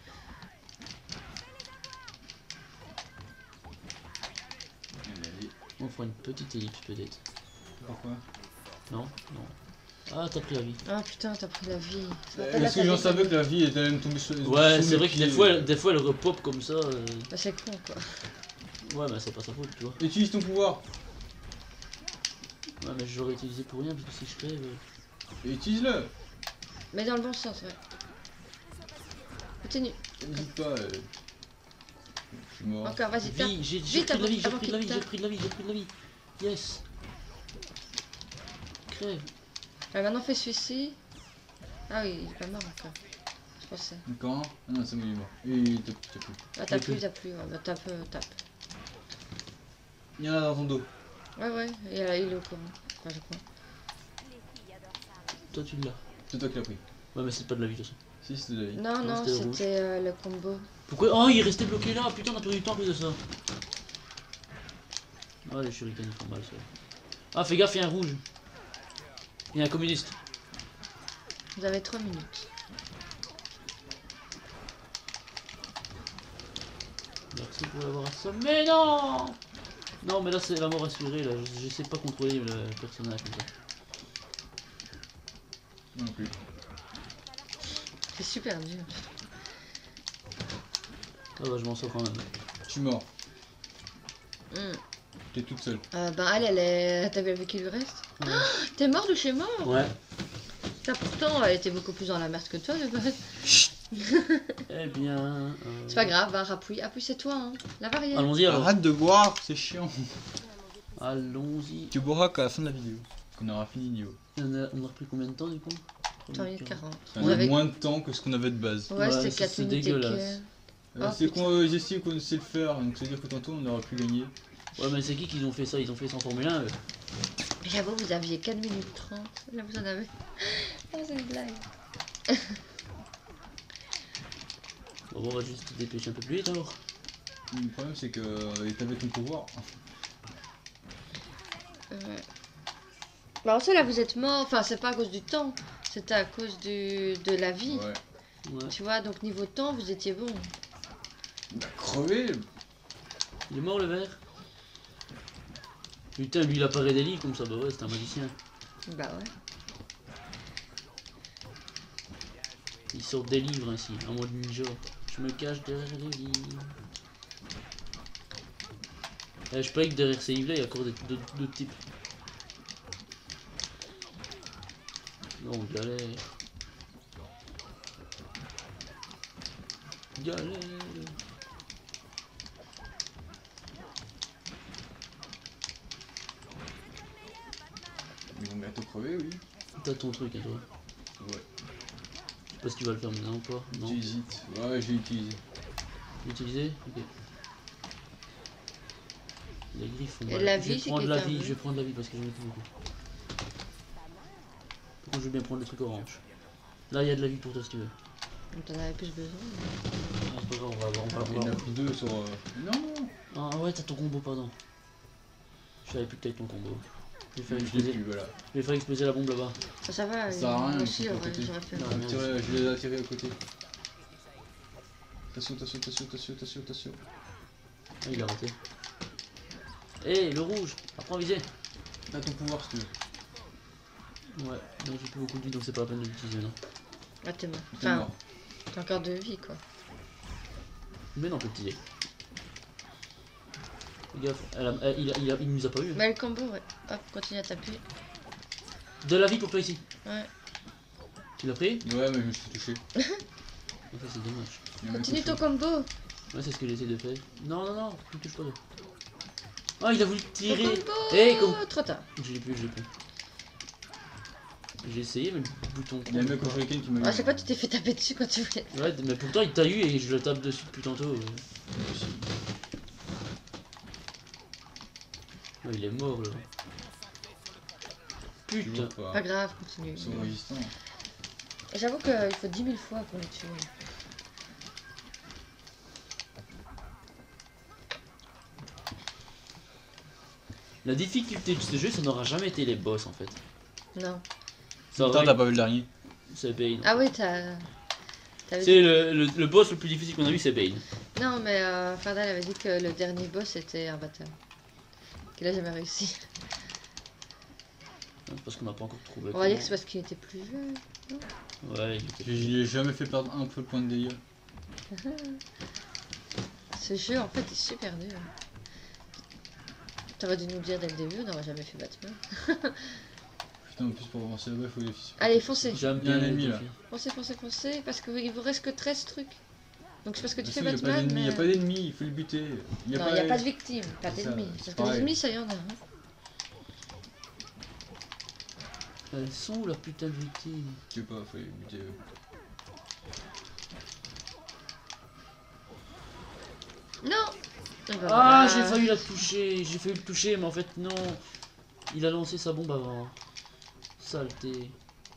On fera une petite ellipse peut-être. Pourquoi? Non? Non. Ah, t'as pris la vie. Ah putain, t'as pris la vie. Ça va pas Est-ce que la j'en taper. savais que la vie était même tombée sur Ouais, sous c'est mes vrai que des pieds. fois, elle, des fois, elle repop comme ça. euh, Bah, c'est con quoi. Ouais, mais c'est pas sa faute, tu vois. Utilise ton pouvoir. Ouais, mais je l'aurais utilisé pour rien, parce que si je crève... euh, Et utilise-le. Mais dans le bon sens, ouais. Continue. N'hésite pas. euh. Je suis mort. Encore, vas-y, tape. Vie, j'ai j'ai Vite, pris de la avant- vie, j'ai avant pris de la qu'il vie, j'ai tape. pris de la vie, j'ai pris de la vie. Yes. Crève. Ah, maintenant, fais celui-ci. Ah oui, il est pas mort encore. Je pensais. Quand? Ah non, c'est bon, il est mort. Et t'as t'as plus. Ah, t'as J'ai plus, plus. t'as plus. Ouais, bah, tape, euh, tape. Il y en a dans ton dos. Ouais, ouais, et là, il est au courant. Enfin, je crois. Toi, tu l'as. C'est toi qui l'as pris. Ouais, mais c'est pas de la vie, de toute façon. Si, c'est de la vie. Non, Non, non, c'était rouge. c'était euh, le combo. Pourquoi? Oh, il est resté bloqué là. Putain, on a perdu du temps à cause de ça. Ah, les shurikens, ils font mal, ça. Ah, fais gaffe, il y a un rouge. Il y a un communiste. Vous avez trois minutes. Merci pour l'avoir assommé, non. Non, mais là c'est la mort assurée, là. Je, je sais pas contrôler le personnage comme ça. Non plus. C'est super dur. Ah bah je m'en sors quand même. Je suis mort. Hmm. T'es toute seule. Euh, ben elle, elle est... T'avais vécu le reste Ouais. oh, t'es mort de chez mort. Ouais. Ça pourtant, elle était beaucoup plus dans la merde que toi. De base. Eh bien... Euh... C'est pas grave, hein, appuie. Appuie, c'est toi, hein. La variété. Allons-y alors. Arrête de boire, c'est chiant. Allons-y. Tu boiras qu'à la fin de la vidéo. Qu'on aura fini niveau. On a, on a repris combien de temps du coup? trois minutes quarante. Ça On a avait- moins de temps que ce qu'on avait de base. Ouais, Ouais, c'était ça, quatre c'est minutes et dégueulasse. quelques. Euh, Oh, c'est putain. qu'on euh, j'estime qu'on sait le faire, donc c'est à dire que tantôt on aurait pu gagner. Ouais, mais c'est qui qui ont fait ça? Ils ont fait sans Formule un eux. J'avoue, vous aviez quatre minutes trente. Là, vous en avez. Oh, c'est une blague. Bon, on va juste se dépêcher un peu plus vite alors. Le problème c'est que euh, t'avais ton pouvoir. Ouais. Bah, en fait, là, vous êtes mort. Enfin, c'est pas à cause du temps. C'était à cause du... de la vie. Ouais. Ouais. Tu vois, donc niveau temps, vous étiez bon. Bah crevé. Il est mort le verre? Putain, lui il apparaît des livres comme ça, bah ouais, c'est un magicien. Bah ouais. Il sort des livres ainsi, en mode ninja. Je me cache derrière les livres. Eh, je parie que derrière ces livres là, il y a encore des- d'autres d'autres types. Non, galère. Galère. Ils vont bientôt crever, oui. T'as ton truc à toi. Ouais. Je sais pas si tu vas le faire maintenant ou pas. Non. J'hésite. Ouais, j'ai utilisé. Utiliser. Ok. Les griffes, on Et va- la je vais vie, c'est prendre la quelqu'un vie, veut. je vais prendre la vie parce que j'en ai plus beaucoup. Par contre, je vais bien prendre le truc orange. Là, il y a de la vie pour toi si tu veux. T'en avais plus besoin. Ah, c'est pas grave, on va avoir. On va Il y en a avoir- pris deux sur. euh, Non. Ah ouais, t'as ton combo, pardon. Je savais plus que t'avais ton combo. Je vais faire Je l'ai exploser, plus, voilà. je vais faire exploser la bombe là-bas. Ça, ça va, Ça sert à rien, moi il aussi, faut ouais, côté. j'aurais fait. Non. Je l'ai tiré- Je l'ai attiré à côté. Attention, attention, attention, attention, attention, attention. Ah, il a raté. Eh, le rouge, apprends à viser. T'as ton pouvoir si tu veux. Ouais, non, j'ai plus beaucoup de vie donc c'est pas la peine de l'utiliser, non. Ah, t'es mort. T'es Enfin, mort. t'as encore deux vies, quoi. Mais non, on peut l'utiliser. Fais gaffe, elle a- elle- il, a- il, a- il nous a pas eu. Mais le combo, ouais. Hop, continue à taper. De la vie pour toi ici. Ouais. Tu l'as pris? Ouais, mais je me suis touché. En fait, c'est dommage. Il y en a Continue touché. ton combo. Ouais, c'est ce que j'essaie de faire. Non, non, non, tu me touches pas là. Ah, il a voulu Ton tirer. combo. Eh, comme. Trop tard. Je l'ai plus, je l'ai plus. J'ai essayé, mais le bouton. Il y a un mec au Hurricane qui m'a eu. Ah, je sais pas, tu t'es fait taper dessus quand tu voulais. Ouais, mais pourtant il t'a eu et je le tape dessus depuis tantôt. euh. Ouais, il est mort là. Tu Putain. vois Pas pas. grave, continue. Ils sont résistants. J'avoue qu'il faut dix mille fois pour les tuer. La difficulté de ce jeu, ça n'aura jamais été les boss en fait. Non. Ça Attends, aurait- t'as pas vu le dernier. C'est Bane. Ah oui, t'as. t'avais C'est le, le, le boss le plus difficile qu'on a vu, c'est Bane. dit- Non, mais euh, Fardal avait dit que le dernier boss était un bâtard. Qu'il a jamais réussi. Parce qu'on n'a pas encore trouvé. On va dire que c'est parce qu'il était plus jeune. comment. Ouais, il était- Je lui ai jamais fait perdre un peu de point de dégâts. Ce jeu, en fait, est super dur. T'aurais dû nous dire dès le début, on n'aurait jamais fait Batman. Putain, en plus pour avancer là-bas, il faut les fils. Allez, foncez. J'aime Il y a bien un ennemi, les là. défis. Foncez, foncez, foncez. Parce qu'il vous reste que treize trucs. Donc c'est parce que tu fais Il n'y a pas Batman. d'ennemi, il mais... y a pas d'ennemi, il faut le buter. Il y a Non, pas, il n'y a pas de victime, pas C'est ça, d'ennemis. c'est Parce que les pareil. ennemis, ça y en a. Hein. Elles sont où la putain de victime? Je sais pas, faut les buter. eux. Non. Et ben Ah, voilà. j'ai failli la toucher, j'ai failli le toucher, mais en fait non. Il a lancé sa bombe avant. Saleté,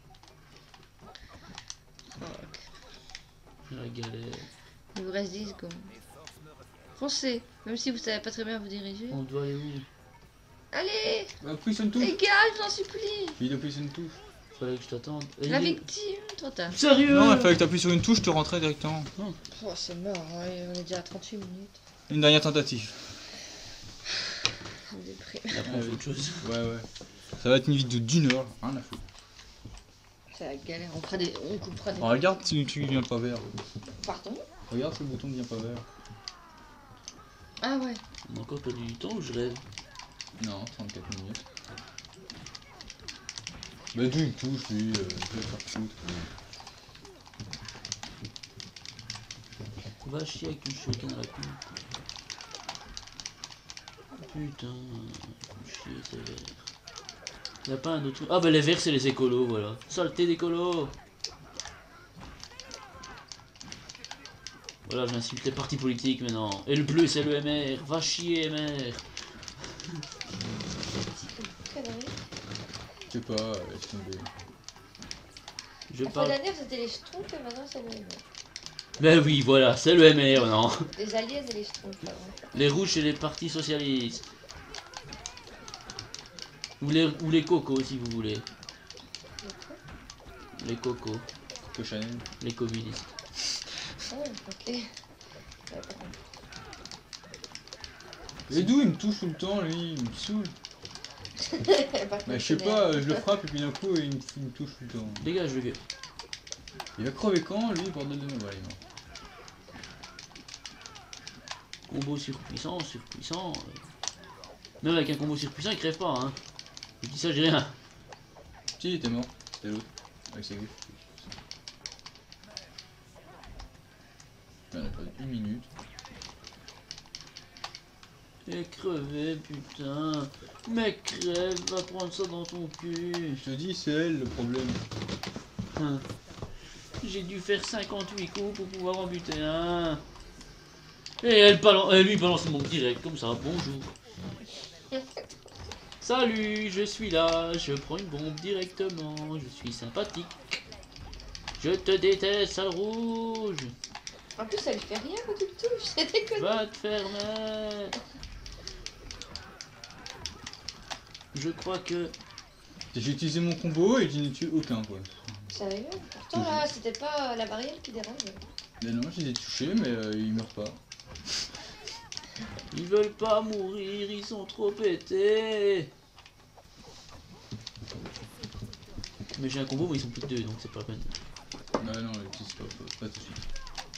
Fuck. la galère. Il vous reste dix secondes. Foncez. Même si vous savez pas très bien vous diriger. On doit aller où? Allez. Appuie sur une touche. Les gars, je vous en supplie. J'ai dit d'appuyer sur une touche. Fallait que je t'attende. Et La il est- victime, trop tard. Sérieux? Non, il fallait que t'appuies sur une touche, je te rentrais directement. Oh, c'est mort, hein, on est déjà à trente-huit minutes. Une dernière tentative. Je me déprime. Et après, on fait autre chose. Ouais, ouais. Ça va être une vidéo d'une heure. Rien à foutre. C'est la galère. On fera des. On coupera des. Oh, regarde si le truc vient pas vert. Pardon? Regarde si le bouton devient pas vert. Ah ouais. On a encore perdu du temps ou je rêve? Non, trente-quatre minutes. Bah d'où une touche, lui, euh, je vais faire foutre. Va chier avec une chute dans la coupe. Putain, chier, c'est vert. Y'a pas un autre truc. Ah bah les verts c'est les écolos, voilà. Saleté d'écolos. Voilà, j'insulte les partis politiques maintenant. Et le bleu c'est le M R. Va chier M R. Je sais pas, laisse tomber. Je La fois parle. dernière c'était les Schtroumpfs et maintenant c'est le M R. Ben oui, voilà, c'est le M R maintenant. Les aliens et les Schtroumpfs avant. Les rouges c'est les partis socialistes. Ou les, ou les cocos si vous voulez. Les cocos, Coco Chanel. les communistes. Ah ouais, ok. Ouais, pas compris. Et d'où il me touche tout le temps, lui, il me saoule. Pas Bah je sais compris. pas, je le frappe et puis d'un coup il me, il me touche tout le temps. Dégage le gars. Il va crever quand, lui, bordel de merde. Ouais, il est mort. Combo surpuissant, surpuissant. Même avec un combo surpuissant, il crève pas, hein. Je dis ça, j'ai rien. Si, il était mort. C'était l'autre. Avec ses griffes. On a pas une minute. Et crevé, putain. Mais crève, va prendre ça dans ton cul. Je te dis, c'est elle le problème. Hein. J'ai dû faire cinquante-huit coups pour pouvoir en buter un. Et elle balance, et lui balance mon direct comme ça, bonjour. Salut, je suis là, je prends une bombe directement, je suis sympathique. Je te déteste, sale rouge. En plus, ça lui fait rien quand tu le touches, c'est déconné. Va te faire mettre. Je crois que... J'ai utilisé mon combo et je n'ai tué aucun, quoi. Sérieux? Pourtant, là, c'était pas la barrière qui dérange. Mais non, je les ai touchés, mais euh, ils meurent pas. Ils veulent pas mourir, ils sont trop pétés. Mais j'ai un combo, mais ils sont plus que deux, donc c'est pas la peine. Non, non, ils utilisent pas, pas, pas tout de suite.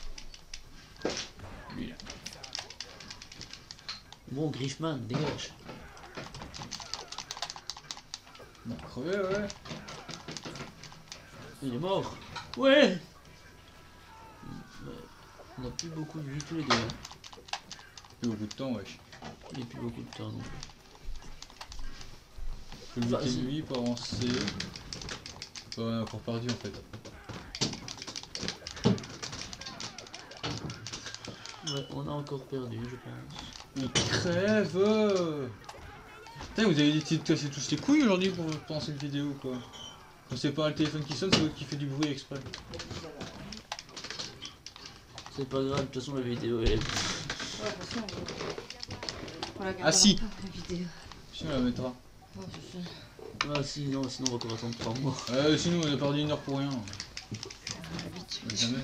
Lui, là. Bon, Griffman, dégage. Bon, crevé, ouais. Il est mort. Ouais. On n'a plus beaucoup de vie tous les deux. hein. Plus beaucoup de temps, wesh. Il n'y a plus beaucoup de temps non plus. Je peux le Vas-y. buter lui pour avancer. Bah, on a encore perdu en fait. Ouais, on a encore perdu, je pense. Il crève. Putain, vous avez décidé de casser tous les couilles aujourd'hui pour pendant cette vidéo, quoi. Quand c'est pas le téléphone qui sonne, c'est l'autre qui fait du bruit exprès. C'est pas grave, de toute façon la vidéo elle est... Ouais, attention, on la gardera Ah, si. pas, la vidéo. Si, on la mettra. Oh, je sais. Ah si, non, sinon on va encore attendre trois mois. Euh, sinon, on a perdu une heure pour rien. L'habitude. Jamais.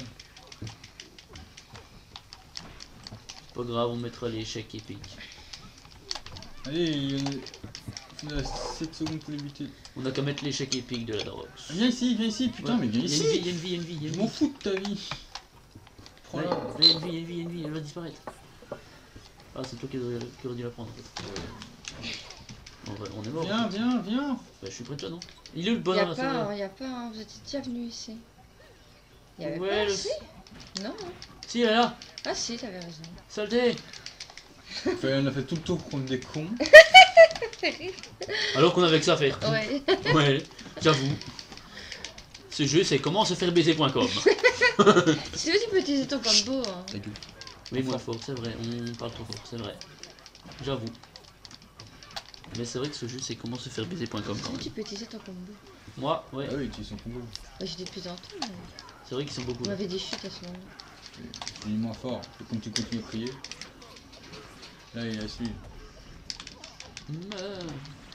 C'est pas grave, on mettra les chèques épiques. Allez, il y en a... on a sept secondes pour les buter. On a qu'à mettre les chèques épiques de la drogue. Viens ici, viens ici, putain, Ouais, mais viens il y a ici. une vie, il y a une vie, il y a une vie, il y a Je une m'en vie. fous de ta vie. Ouais, Prends-la. il y a une vie, il y a une vie, il y a une vie, elle va disparaître. Ah, c'est toi qui aurais, qui aurais dû la prendre en fait. En vrai, on est mort. Viens, en fait. viens, viens. Bah, je suis près de toi, non? Il est où le Y bonheur a là, pas, ça hein, y a pas, hein, vous étiez déjà venu ici. Y avait Ouais, pas, le- si? Non, hein. Si, elle est là. Ah si, t'avais raison. Saleté. Enfin, on a fait tout le tour contre des cons. Alors qu'on avait que ça à faire. Ouais. Ouais, j'avoue. Ce jeu, c'est comment se faire baiser point com. Si tu veux, tu peux utiliser ton combo. Hein. Ta gueule. Oui, moins fort, c'est vrai. On parle trop fort, c'est vrai. J'avoue. Mais c'est vrai que ce jeu, c'est comment se faire baiser point com Si quand tu veux, même. tu peux utiliser ton combo. Moi, ouais. Ah oui, utilise son combo. Bah, j'ai dit depuis longtemps. Mais... C'est vrai qu'ils sont beaucoup. On m'avait dit chute à ce moment. Je dis moins fort. Et comme tu continues à crier. Là, il a celui. Meurs.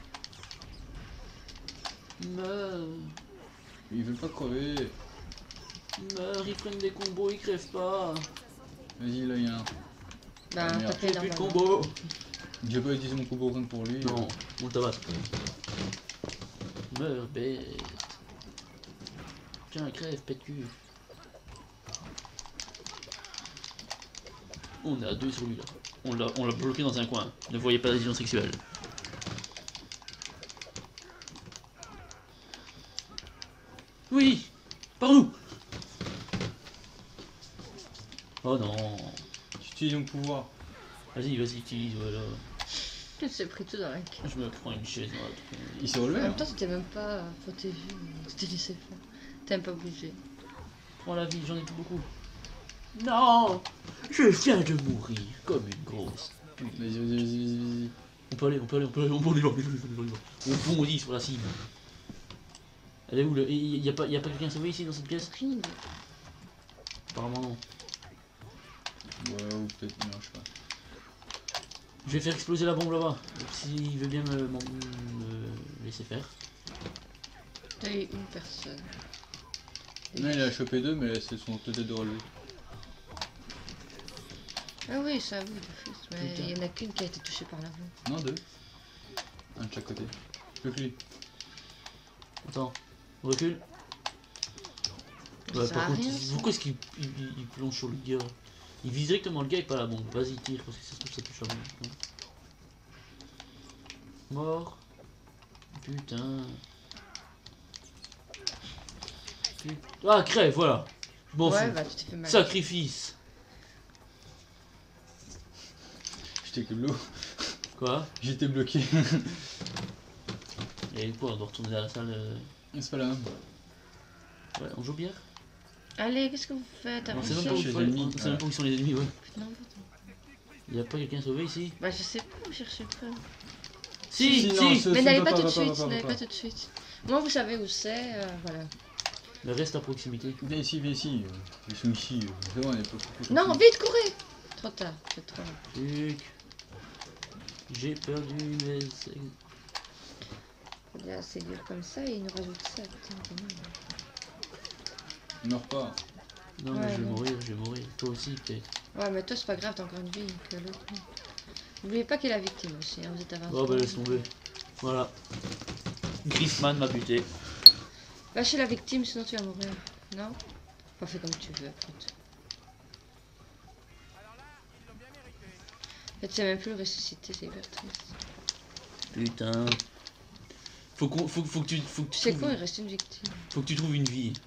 Meurs. Ils veulent pas crever. Meurs, ils prennent des combos, ils crèvent pas. Vas-y, là, il y a un. Bah, Ah, merde. t'as fait J'ai plus de normalement. combo. J'ai pas utilisé mon combo rien que pour lui. Non, on tabasse. Meurs bête. Tiens, crève, pète-cul. On est à deux sur lui là. On l'a on l'a bloqué dans un coin. Ne voyez pas d'adhésion sexuelle. Oui, par nous. Oh non. Tu utilises mon pouvoir. Vas-y, vas-y, utilise, voilà. Tu t'es pris tout dans la gueule. Je me prends une chaise dans la tronche. Il s'est En relevé. même Hein. temps, c'était même pas protégé. C'était laissé faire. T'as même pas bougé. Prends la vie, j'en ai plus beaucoup. Non, je viens de mourir comme une grosse. Vas-y, vas-y, vas-y, vas-y, vas-y. On peut aller, on peut aller, on peut aller, on peut aller, on peut aller, on peut aller, on peut aller. On bondit sur la cible. Elle est où le... Il y a pas, y a pas quelqu'un sauvé ici dans cette pièce? Rien. Apparemment non. Ouais, ou peut-être, non, je sais pas. Je vais faire exploser la bombe là-bas. S'il veut bien me, m'en- me laisser faire. T'as eu une personne. Non, il a chopé deux, mais c'est son tête de relever. Ah oui, ça oui, de fait. Mais Putain. il y en a qu'une qui a été touchée par la bombe. Non, deux. Un de chaque côté. Plus que lui. Attends, on recule. Ça Ouais, sert à par contre, rien, il- ça. pourquoi est-ce qu'il il, il- il plonge sur le gars? Il vise directement le gars et pas la bombe. Vas-y, tire, parce que ça se trouve, ça touche la bombe. Mort. Putain. Putain. Ah, crève, voilà. Je m'en Ouais, fous. bah tu t'es fait mal. Sacrifice. J'étais que de l'eau. Quoi? J'étais bloqué. Et quoi, on doit retourner à la salle. euh, C'est pas la même. Ouais, on joue bien? Allez, qu'est-ce que vous faites? On c'est sait même cherche pas où les faut- ennemis, on sait même voilà. pas où sont les ennemis, ouais. Non, Y'a pas quelqu'un sauvé ici? bah je sais pas, vous cherchez pas. Si, si, Si, non, ce- Mais ce- n'allez va pas pas, tout de va pas, suite, va pas, n'allez va pas pas. tout de suite. Moi, vous savez où c'est, euh, voilà. Mais reste à proximité. Viens ici, viens ici. euh, Ils sont ici. euh, C'est bon, on est pas trop. Non, vite, courez! Trop tard, c'est trop. Truc. J'ai perdu mes... Là, c'est dur comme ça et il nous rajoute ça, putain, quand même. Meurs pas. Non, Ouais, mais je vais non. mourir, je vais mourir. Toi aussi, peut-être. Ouais, mais toi, c'est pas grave, t'as encore une vie que l'autre. N'oubliez pas qu'il est la victime aussi, hein, vous êtes avancé. Oh, bah laisse tomber. Voilà. Griezmann m'a buté. Lâchez la victime, sinon tu vas mourir. Non? Pas fait comme tu veux, écoute. En fait, tu sais même plus le ressusciter, c'est hyper triste. Putain. Faut, qu'on- faut, faut que tu, faut que Tu tu sais trouves, quoi, il reste une victime. faut que tu trouves une vie.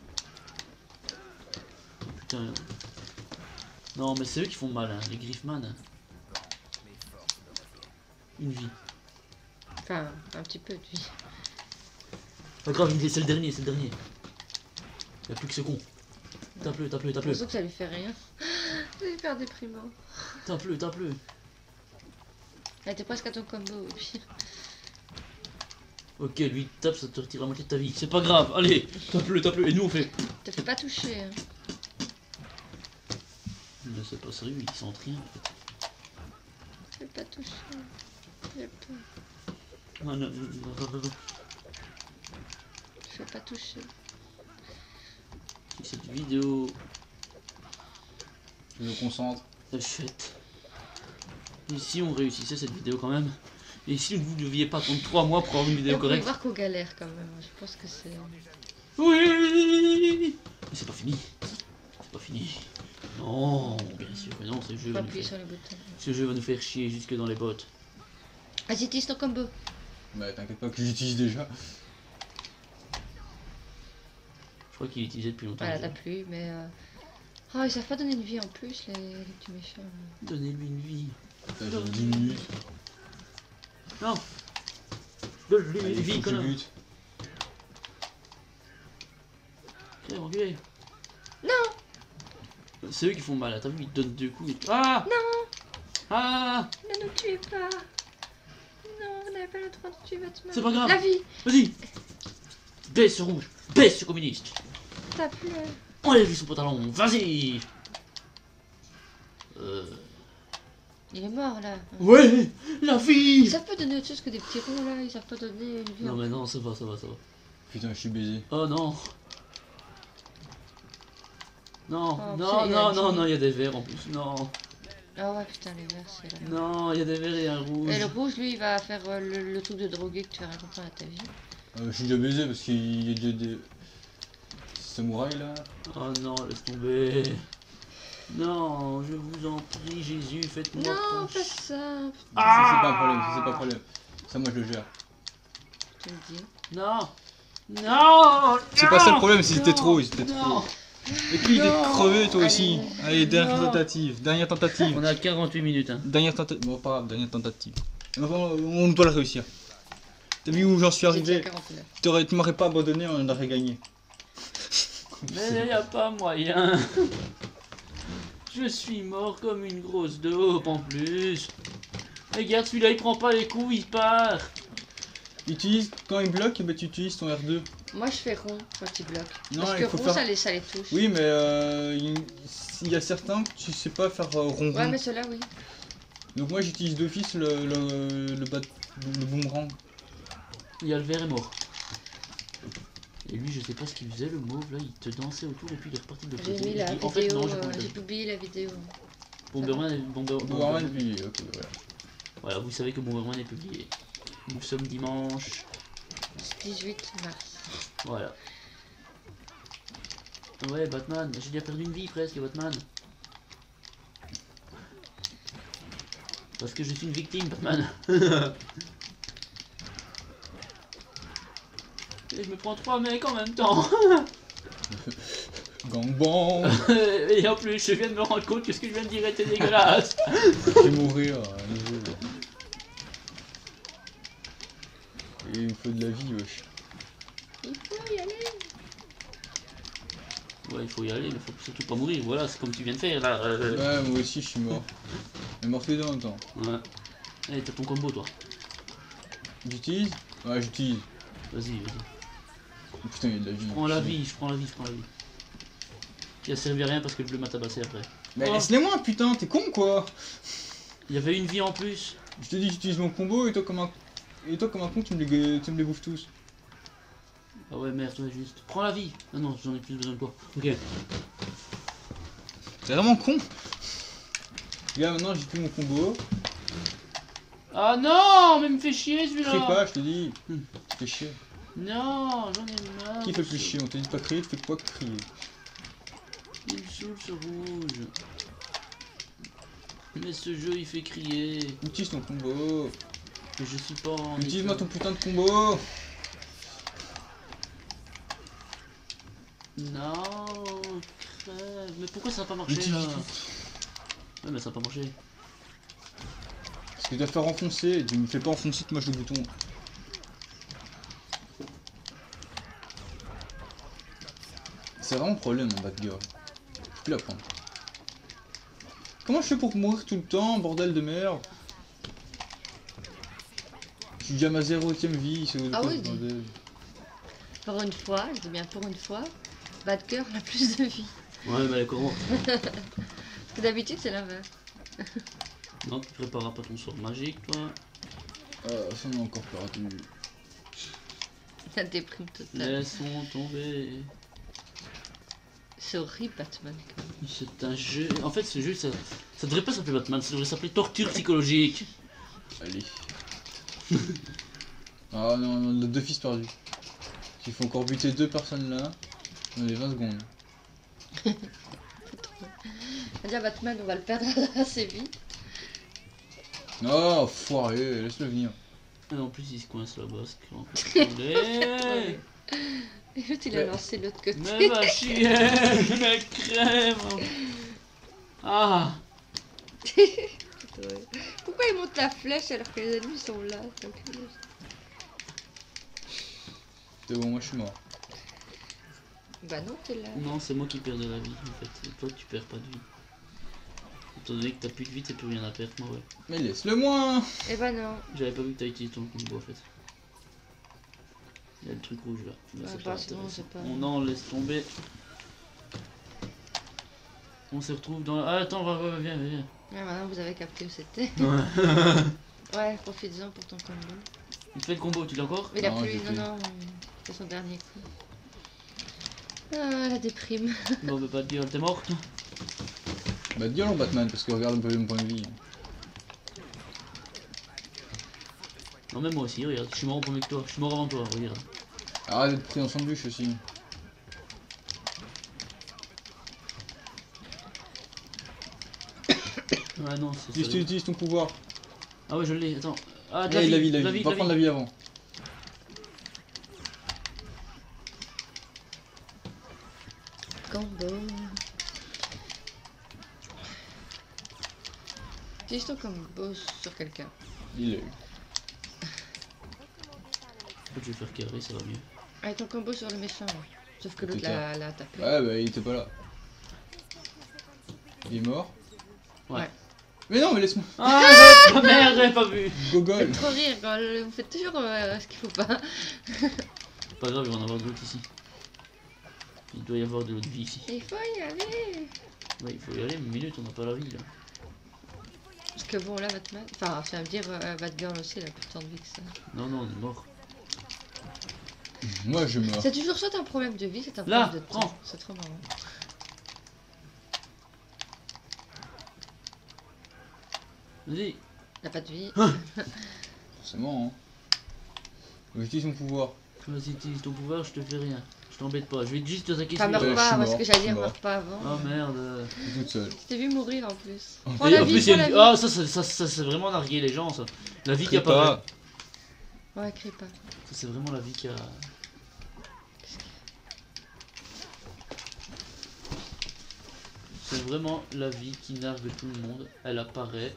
Putain. Non, mais c'est eux qui font mal, hein, les Griezmann. Une vie. Enfin, un petit peu, tu Pas grave, une vie, c'est le dernier, c'est le dernier. Y'a plus que ce con. Tape-le, tape-le, Je tape-le. pense que ça lui fait rien. C'est hyper déprimant. Tape-le, tape-le. Elle était presque à ton combo, au pire. Ok, lui tape, ça te retire la moitié de ta vie. C'est pas grave, allez, tape-le, tape-le. Et nous on fait. Te fais pas toucher, hein. Mais c'est pas sérieux, ils sentent rien. Te fais pas toucher. J'ai peur. Non, non, non, non, non, non. Te fais pas toucher. Cette vidéo. Je me concentre. est faite. Et si on réussissait cette vidéo quand même. Et si vous ne deviez pas attendre trois mois pour avoir une Et vidéo on peut correcte. voir qu'on galère quand même. Je pense que c'est. Oui. Mais c'est pas fini. C'est pas fini. Non, bien sûr que non, ce jeu Faut va nous appuyer faire... sur les boutons. Ce jeu va nous faire chier jusque dans les bottes. Vas-y, utilise ton combo. Bah t'inquiète pas que j'utilise déjà. Je crois qu'il utilisait depuis longtemps. Voilà, déjà. t'as plus, mais. Euh... Oh, ils savent pas donner une vie en plus, les, les petits méchants. Donnez-lui une vie. T'as genre dix minutes. Non. Donne-lui Allez, une il faut vie, que je connard. bute. Tiens, enculé. Non. C'est eux qui font mal, là. T'as vu, ils te donnent deux coups. Et... Ah. Non. Ah. Ne nous tuez pas. Non, vous n'avez pas le droit de tuer Batman. C'est pas grave. La vie. Vas-y. Baisse ce rouge. Baisse ce communiste. Tape-le. Enlève-lui son pantalon. Vas-y. Euh... Il est mort là. Ouais. La Ils vie. savent pas donner autre chose que des petits ronds là. Ils savent pas donner une vie. Non en mais non, ça va, ça va, ça va. Putain, je suis baisé. Oh non. Non, Oh, non, putain, il a non, dit. non, non, il y a des verres en plus. Non. Ah ouais, putain, les verts, c'est là. Non, il y a des verts et un rouge. Et le rouge, lui, il va faire euh, le, le truc de drogué que tu vas rien comprendre à ta vie. Euh, je suis déjà baisé parce qu'il y a déjà des samouraïs là. Oh non, laisse tomber. Non, je vous en prie, Jésus, faites-moi Non, pencher. pas ça. Ça, c'est pas un problème, ça, c'est pas un problème. Ça, moi je le gère. Tu me dis. Non. Non. C'est pas ça le problème, c'est Non. c'était trop, c'était Non. trop. Et puis il est Non. crevé toi aussi. Allez. Allez, dernière Non. tentative, dernière tentative. On a quarante-huit minutes, hein. Dernière tentative. Bon, pas grave, dernière tentative. Enfin, on doit le réussir. T'as vu où j'en suis J'ai dit à arrivé? quarante-neuf. T'aurais- Tu m'aurais pas abandonné, on aurait gagné. Mais il n'y a pas moyen. Je suis mort comme une grosse dope en plus. Regarde, celui-là il prend pas les coups, il part. Utilise, quand il bloque, eh ben, tu utilises ton R deux. Moi, je fais rond quand il bloque. Non, Parce il que faut rond, faire- ça, les, ça les touche. Oui, mais euh, il il y a certains que tu sais pas faire euh, rond Ouais, rond. mais ceux-là, oui. Donc moi j'utilise d'office le, le, le, bat- le boomerang. Il y a le vert est mort. Et lui, je sais pas ce qu'il faisait, le mauve là, il te dansait autour et puis il est reparti de l'autre J'ai côté. mis la Je dis, vidéo, en fait, non, j'ai euh, pas j'ai envie. publié la vidéo. Bomberman est Bomber- Boomerang, Bomberman. puis ok, voilà. Voilà, vous savez que Bomberman est publié. Nous sommes dimanche. dix-huit mars. Voilà. Ouais, Batman, j'ai déjà perdu une vie presque, Batman. Parce que je suis une victime, Batman. Et je me prends trois mecs en même temps. Gangbang. Et en plus, je viens de me rendre compte que ce que je viens de dire était dégueulasse. Je vais mourir à nouveau. Et il me faut de la vie, wesh. Il faut y aller. Ouais, il faut y aller, mais faut surtout pas mourir. Voilà, c'est comme tu viens de faire là. Euh, Ouais, moi aussi je suis mort. Mais mort tous les deux en même temps. Ouais. Allez, t'as ton combo toi. J'utilise? Ouais, j'utilise. Vas-y, vas-y. Oh, putain, il y a de la vie. Je prends la vie, je prends la vie, je prends la vie. Qui a servi à rien parce que le bleu m'a tabassé après. Mais Oh. laisse-les-moi, putain, t'es con quoi? Il y avait une vie en plus. Je te dis, j'utilise mon combo et toi, comme un. Et toi, comme un con, tu me les, tu me les bouffes tous. Ah ouais, merde, toi juste. Prends la vie. Ah non, j'en ai plus besoin de toi. Ok. C'est vraiment con. Là, maintenant, j'ai plus mon combo. Ah non, mais me fait chier Crie celui-là. pas, je te dis. Hmm. Tu fais chier. Non, j'en ai marre. Qui fait plus chier? On te dit de pas crier, tu fais quoi que crier? Il me saoule ce rouge. Mais ce jeu il fait crier. Utilise ton combo. Mais je suis pas en. Utilise-moi état. ton putain de combo. Non, crève. Mais pourquoi ça n'a pas marché là? Utilise. Ouais, mais ça n'a pas marché. Parce que tu dois faire enfoncer. Tu me fais pas enfoncer, tu mâches le bouton. C'est vraiment un problème en Batgirl. Je peux plus la prendre. Comment je fais pour mourir tout le temps, bordel de merde? Je suis déjà à ma zérotième vie, c'est Ah quoi oui, ce dis. bordel? Pour une fois, je dis bien pour une fois, Batgirl a plus de vie. Ouais, mais comment? Parce que d'habitude, c'est l'inverse. Non, tu prépareras pas ton sort magique toi. Ah, ça on a encore perdu. Ça déprime total. Laissons tomber. C'est horrible, Batman. C'est un jeu. En fait, ce jeu, ça, ça devrait pas s'appeler Batman, ça devrait s'appeler torture psychologique. Allez. Ah non, non, deux fils perdus. Il faut encore buter deux personnes là. On a les vingt secondes. Déjà, Batman, on va le perdre assez vite. Oh, foiré, laisse-le venir. Et en plus, il se coince là-bas, ce qu'on peut tomber. Et l'autre, il a Ouais. lancé de l'autre côté. Mais va chier, mais crève. Ah, Ouais. Pourquoi il monte la flèche alors que les ennemis sont là? c'est enculé. C'est bon, moi je suis mort. Bah non, t'es là. non, c'est moi qui perds de la vie en fait. Et toi, tu perds pas de vie. Étant donné que t'as plus de vie, t'as plus rien à perdre, moi ouais. Mais laisse-le moi. Eh bah non. J'avais pas vu que t'as utilisé ton combo en fait. Il y a le truc rouge là. Là, Ah c'est bah, pas c'est bon, intéressant. c'est pas- On en laisse tomber. On se retrouve dans la... Ah, attends, va, va, va, viens, viens. Ah, maintenant, vous avez capté où c'était. Ouais. Ouais, profites-en pour ton combo. Il te fait le combo, tu l'as encore? Il a Non, plus. j'ai Non, plus. non. C'est son dernier coup. Ah, la déprime. Bon, bah pas de gueule, t'es morte? Bah dis alors Batman, parce que regarde un peu mon point de vie. Non, même moi aussi, regarde, je suis mort au premier que toi, je suis mort avant toi, regarde. Arrête d'être pris en sandwich aussi. Ah non, c'est Utilise, tu utilises ton pouvoir. Ah ouais, je l'ai, attends. Ah, de Allez, la vie, la vie, de la la vie. vie, Va de la prendre la vie. vie avant. Combo. Utilise ton combo sur quelqu'un. Il l'a eu. Faut que je vais faire carré, ça va mieux. Ah, et ton combo sur le méchant. Ouais. Sauf que l'autre C'est l'a l'a tapé. Ouais, bah il était pas là. Il est mort. Ouais. Mais non, mais laisse-moi. Ah, ah merde, j'avais pas vu. Gogol. Trop rire quand le- vous faites toujours euh, ce qu'il faut pas. Pas grave, il va en avoir d'autres ici. Il doit y avoir de l'eau de vie ici. Il faut y aller. Ouais, il faut y aller, mais une minute, on n'a pas la vie là. Parce que bon, là, Batman. Enfin, ça veut dire euh, Batgirl aussi, elle a plus tant de vie que ça. Non, non, on est mort. Moi je meurs. C'est toujours soit un problème de vie, c'est un Là, problème de prends. temps. C'est trop marrant. Vas-y. T'as pas de vie. Forcément, hein. J'utilise mon pouvoir. Vas-y, utilise ton pouvoir, je te fais rien. Je t'embête pas, je vais juste te saquer Enfin, celui-là. meurs je pas, suis parce mort, que je j'allais suis dire mort. meurs pas avant. Oh merde. Je suis toute seule. Je t'ai vu mourir en plus. Ok. Prends Et la en vie, plus, il y prends a la une- vie. Ah, ça, ça, ça, ça, c'est vraiment narguer les gens, ça. La vie qui Crie apparaît. pas. Ouais, crie pas. Ça, c'est vraiment la vie qui a. C'est vraiment la vie qui nargue tout le monde. Elle apparaît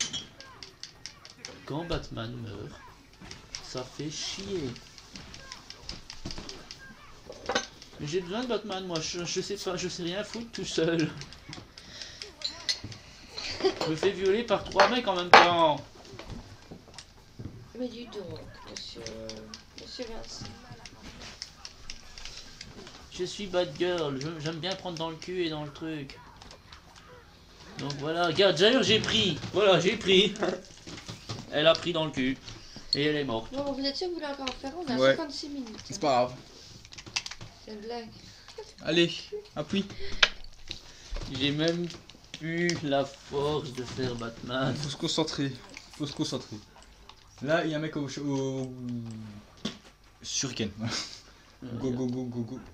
quand Batman meurt. Ça fait chier. Mais j'ai besoin de Batman, moi. Je, je sais pas, je sais rien foutre tout seul. Je me fais violer par trois mecs en même temps. Mais dis donc, monsieur. Monsieur Vincent. Je suis Batgirl, je- j'aime bien prendre dans le cul et dans le truc. Donc voilà, regarde, d'ailleurs j'ai pris. Voilà, j'ai pris. Elle a pris dans le cul. Et elle est morte. Bon, vous êtes sûr que vous voulez encore en faire? On a Ouais. cinquante-six minutes. C'est pas grave. C'est une blague. Allez, appuie. J'ai même plus la force de faire Batman. Faut se concentrer. Faut se concentrer. Là, il y a un mec au. au... Shuriken. Go go go go go.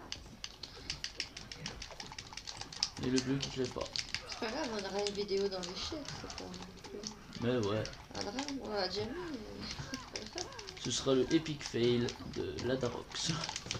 Et le bleu qui te lève pas. C'est pas grave, on aura une vidéo dans les chefs. C'est pas non plus Mais ouais, un drame. On l'a déjà mis. mais c'est pas grave. ce sera le epic fail de Ladarox.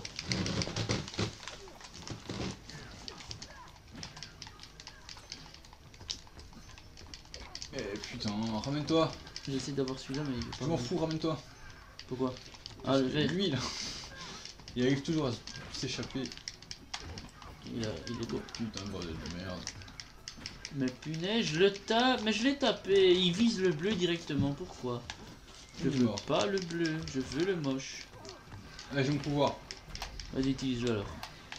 Eh putain, ramène-toi. J'essaie d'avoir celui-là, mais il veut pas. Je m'en fous, ramène-toi. Pourquoi? Ah, le vert. Lui là. Il arrive toujours à s'échapper. Il, a, il est beau. Putain, bordel de merde. Mais punaise, je le tape, mais je l'ai tapé. Il vise le bleu directement. Pourquoi? Je Il est veux mort. pas le bleu, je veux le moche. Là, j'ai mon pouvoir. Vas-y, utilise-le alors.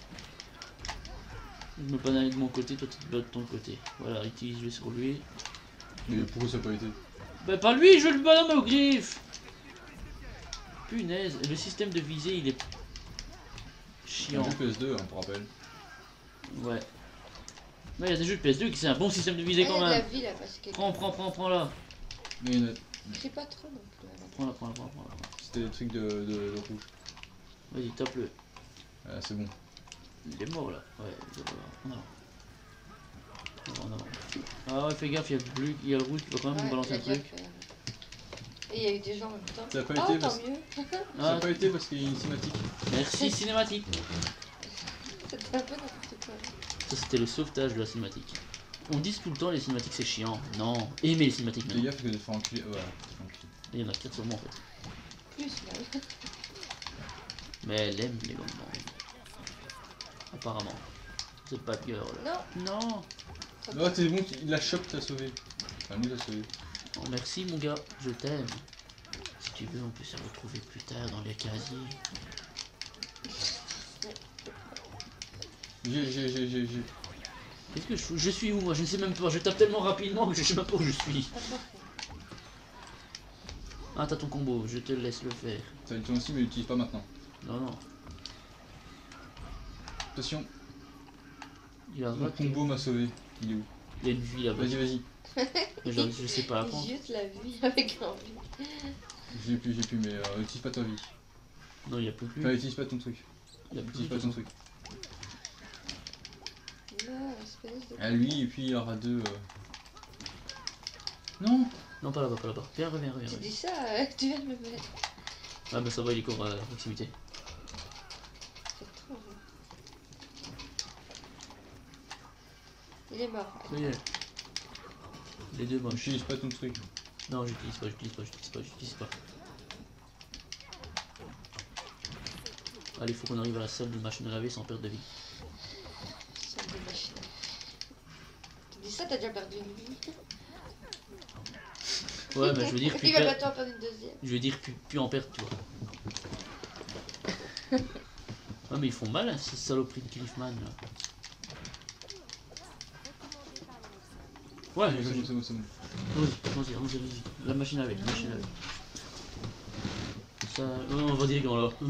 Je me banane de mon côté, toi tu te bats de ton côté. Voilà, utilise-le sur lui. Mais pourquoi ça n'a pas été? Bah pas lui, je le banane au griffe. Punaise, le système de visée il est C'est un chiant. jeu P S deux, hein, pour rappel. Ouais. Mais il y a des jeux de P S deux qui c'est un bon système de visée Ah, il y quand a de la même. vie là parce que. Prends, prends, prends, prends là. Mais il y en a- Crie pas trop non plus. alors. Prends là, prends là, prends là, prends là. c'était des trucs de, de, de rouge. Vas-y, tape-le. Ah, c'est bon. Il est mort là. Ouais, il est mort. En avant. En avant, en avant. Ah ouais, fais gaffe, il y a le bleu, il y a le rouge qui va quand même nous Ouais, balancer il a un déjà truc. fait. Et il y a eu des gens en même temps. Ça a pas Oh, été tant parce... mieux. Ça Ah, a pas été parce qu'il y a une cinématique. merci cinématique. C'était un peu n'importe quoi. Ça c'était le sauvetage de la cinématique. On dit tout le temps les cinématiques c'est chiant. Non, aimez les cinématiques Fais maintenant. gaffe que de te faire enculer. Ouais, tu te fais enculer. Il y en a quatre sur moi en fait. Plus là. Mais elle aime les longues manches. Apparemment. C'est pas girl. Non. Non. ça Non, t'es bon, tu- la chope t'a sauvé. Enfin, nous t'a sauvé. Oh, merci mon gars, je t'aime. Si tu veux, on peut se retrouver plus tard dans les casiers. J'ai, j'ai, j'ai, j'ai, j'ai. Qu'est-ce que je fous? Je suis où moi? Je ne sais même pas. Je tape tellement rapidement que je sais même pas où je suis. Pas parfait. Ah, t'as ton combo, je te laisse le faire. T'as le ton aussi, mais l'utilise pas maintenant. Non, non. Attention, Il a mon raté. combo m'a sauvé. Il est où? Il y a une vie là-bas. Vas-y, vas-y. Mais je, je sais pas la prendre. Juste la vie avec l'envie. J'ai plus, j'ai plus, mais euh, utilise pas ta vie. Non, il y a plus. Enfin, utilise pas ton truc. Il y a plus. Utilise pas ton truc. Non, espèce de... À lui, et puis il y aura deux. Euh... Non. Non, pas là-bas, pas là-bas. Viens, reviens, reviens. Tu reviens. dis ça, euh, tu viens de me mettre. Ah bah ça va, il est encore à proximité. C'est trop beau. Il est mort. Ça y est. Les deux moches. Utilise pas ton truc. Non, j'utilise pas, j'utilise pas, j'utilise pas, j'utilise pas. Allez, faut qu'on arrive à la salle de machine à laver sans perdre de vie. Salle de machine. Tu dis ça, t'as déjà perdu une vie. Ouais, bah je veux dire, plus Il va per- bientôt en perdre une deuxième. je veux dire plus, plus en perdre, tu vois. Ouais, mais ils font mal, hein, ces saloperies de Cliffman là. Ouais, C'est je- bon, c'est bon, c'est bon. oui, allons-y, allons-y, allons-y. La machine à laver, la machine à laver. Ça, ouais, on va dire qu'on là.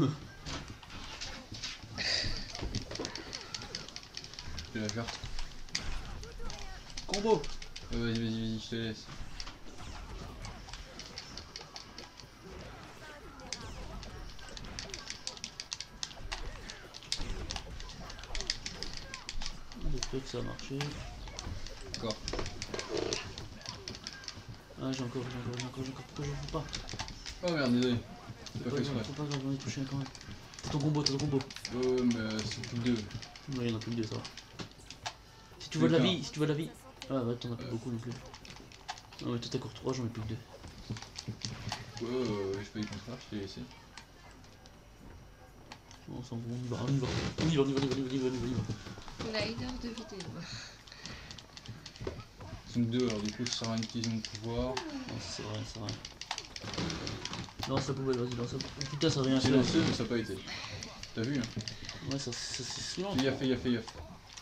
Je la carte. Combo. Ouais, vas-y, vas-y, vas-y, je te laisse. J'espère que ça a marché. D'accord. Ah, j'ai encore, j'ai encore, j'ai encore, j'ai encore, pourquoi je ne fais pas? Oh merde, désolé. J'ai C'est pas pas fait grave, exprès. faut pas grave, j'en ai touché un quand même. T'as ton combo, t'as ton combo. Oh, mais euh, c'est plus que deux. Non, il y en a plus que deux, ça va. Si tu vois de la Putain. vie, si tu vois de la vie. Ah, ouais, t'en as plus Euh. beaucoup non plus. Non, mais toi t'as encore trois, j'en ai plus que deux. Ouais, ouais, ouais, je peux y contraire, je t'ai laissé. Bon, on s'en fout, on y va, on y va. On y va, on y va, on y va, on y va, on y va, on y va. On a une heure de vidéo. Ils sont deux, alors du coup, ça sert à rien d'utiliser mon pouvoir. Non, c'est vrai, c'est vrai. Lance la poubelle, vas-y, lance la poubelle. Putain, ça a rien J'ai fait. lancé, mais ça n'a pas été. T'as vu, hein? Ouais, ça, ça, c'est souvent. Fais gaffe, fais gaffe, fais gaffe.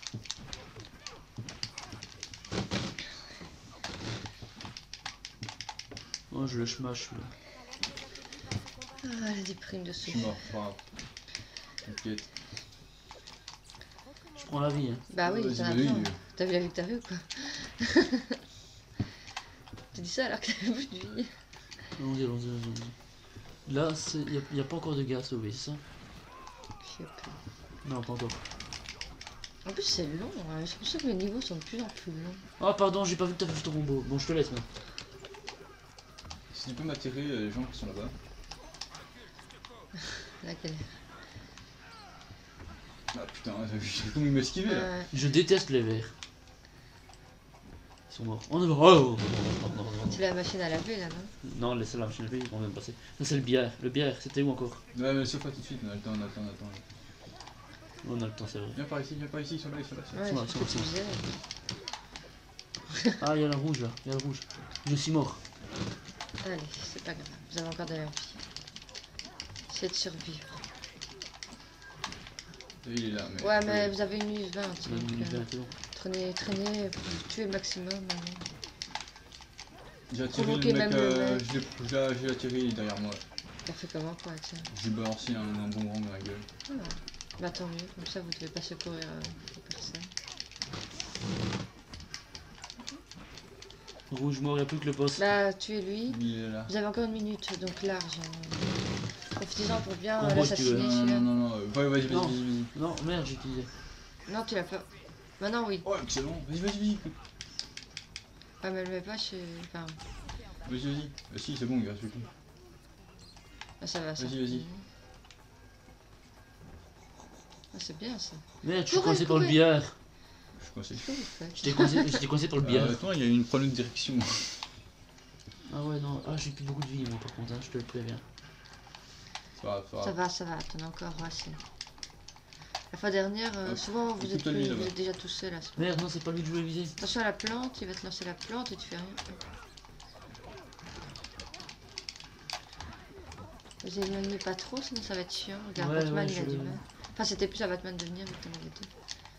Oh, je le smash là. Ah, j'ai des primes de Je suis souffle. mort, c'est pas grave. T'inquiète. Je prends la vie, hein. Bah oui, Vas-y, t'en as vas-y. plein. T'as vu la vie que t'as vu ou quoi? Tu dis ça alors que t'as plus de vie. Allons-y, allons-y, allons-y. Là, il n'y a, y a pas encore de gars à sauver, c'est ça? Je sais pas. Non, pas encore. En plus c'est long, hein. C'est pour ça que les niveaux sont de plus en plus longs. Ah, pardon, j'ai pas vu que t'as fait ton combo. Bon, je te laisse, moi. Si tu peux m'atterrir les gens qui sont là-bas. Là, quelle... Ah putain, j'ai vu comme il m'esquivait là. Ouais. Je déteste les verts. Ils sont morts. On est mort. Oh, non, non, non, non. C'est la machine à laver là, non? Non, laissez la machine à laver, ils vont même passer. Ça, c'est le bière. Le bière, c'était où encore? Ouais, mais sauf pas tout de suite, on a le temps, on a le temps, on a le temps. On a le temps, c'est vrai. Viens par ici, viens par ici, ils sont là, ils sont là. Ils sont là. Ouais, c'est bon, c'est ce c'est que bon, tu c'est disais. Ah, il y a la rouge là. Il y a la rouge. Je suis mort. Allez, c'est pas grave. Vous avez encore de la vie. Essayez de survivre. Il est là, mais. Ouais, mais vous avez une minute vingt. On a donc, une euh, vingt, c'est bon. Traînez, traînez, pour tuer le maximum. hein. J'ai attiré le Provoquer mec, même le euh, mec. je l'ai- je l'ai j'ai attiré, il est derrière moi. T'as fait comment quoi, tiens? J'ai balancé un, un bon rang dans la gueule. Ah, bah tant mieux, comme ça vous devez pas secourir euh, les personnes. Rouge mort, il n'y a plus que le boss. Bah, tuez-lui. Il est là. Vous avez encore une minute, donc large. hein. Profitez-en pour bien euh, Combo, si tu veux. l'assassiner Non, non, celui-là. non, non, euh, ouais, vas-y, vas-y, Non. vas-y, vas-y. Non, merde, j'ai utilisé. Non, tu l'as pas. Maintenant, oui. Oh, excellent. Vas-y, vas-y, vas-y. Ah, mais elle met pas chez. Enfin, Vas-y, vas-y. Ah, si, c'est bon, il reste plus que lui. ah, ça va, ça. Vas-y, vas-y. Ah, c'est bien ça. Merde, je suis Courez, coincé par le courez. bière. Je suis coincé. Qu'est-ce que vous faites? J'étais coincé, j'étais coincé par le bière. Euh, attends, il y a une problème de direction. Ah ouais, non. Ah, j'ai plus beaucoup de vie, moi, par contre, hein, je te le préviens. C'est pas grave, c'est pas Ça grave. va, ça va, t'en as encore assez. La fois dernière, euh, Hop, souvent vous êtes, écoute-toi lui, plus- vous là-bas. êtes déjà tout seul à ce moment. Merde, non, c'est pas lui que je voulais viser. Attention à la plante, il va te lancer la plante et tu fais rien. Vous éloignez pas trop, sinon ça va être chiant. Regarde, Ouais, Batman ouais, il a je- du mal. Enfin, c'était plus à Batman de venir, mais t'en avais deux.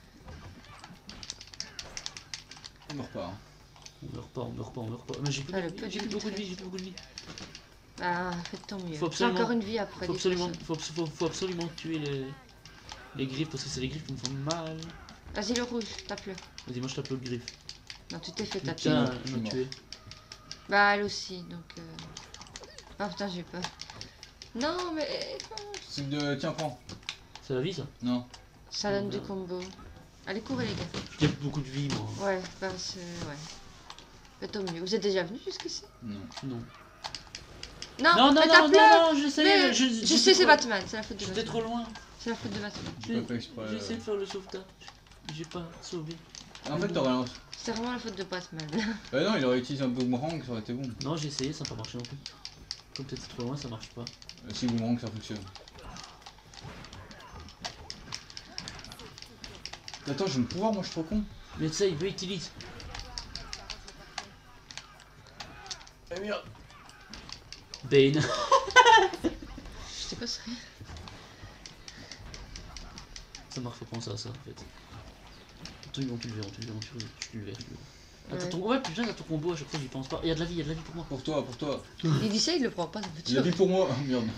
On meurt pas. Hein. On meurt pas, on meurt pas, on meurt pas. Mais j'ai plus, Ah, de le vie, peu de j'ai vie plus beaucoup de qui vie, j'ai plus beaucoup de vie. Bah, faites tant mieux. Faut J'ai absolument- encore une vie après. Faut dis-toi absolument, ça. faut, abs- faut, faut absolument tuer les, les griffes parce que c'est les griffes qui me font mal. Vas-y, le rouge, tape-le. Vas-y, moi je tape le griffe. Non, tu t'es fait taper. Putain, je elle suis m'a mort. tué. Bah, elle aussi, donc... Euh... Ah putain, j'ai peur. Non, mais... C'est de... Tiens, prends. C'est la vie ça? Non. Ça donne Oh, du merde. combo. Allez, courez les gars. J'ai beaucoup de vie moi. Ouais, bah c'est... Ouais. Faites au mieux. Vous êtes déjà venus jusqu'ici? Non. Non. Non, Non, non, mais non, tape non, là. non, j'essaie. Mais Je, Je sais, c'est Batman, c'est la faute de J'étais Batman. trop loin. C'est la faute de Batman. J'ai pas fait exprès. J'ai essayé de faire le sauvetage. J'ai pas sauvé. En fait, t'aurais lancé. C'est vraiment la faute de Batman. Bah non, il aurait utilisé un boomerang, ça aurait été bon. Non, j'ai essayé, ça n'a pas marché non plus. Comme t'étais trop loin, ça marche pas. Euh, Si boomerang, ça fonctionne. Attends, j'ai mon pouvoir, moi je suis trop con. Mais tu sais, il veut utilise. Eh merde. Bane. Je sais pas ce rire. Ça m'a refait penser à ça en fait. Attends, ils vont tuer le verre, on tue le verre, on tue le verre, je tue le verre. Attends, Ouais. ton... ouais, putain, t'as ton combo à chaque fois, j'y pense pas. Il y a de la vie, il y a de la vie pour moi. Pour toi, pour toi. Il dit ça, il le prend pas, ça peut Il a tuer. vu pour moi. Oh, merde.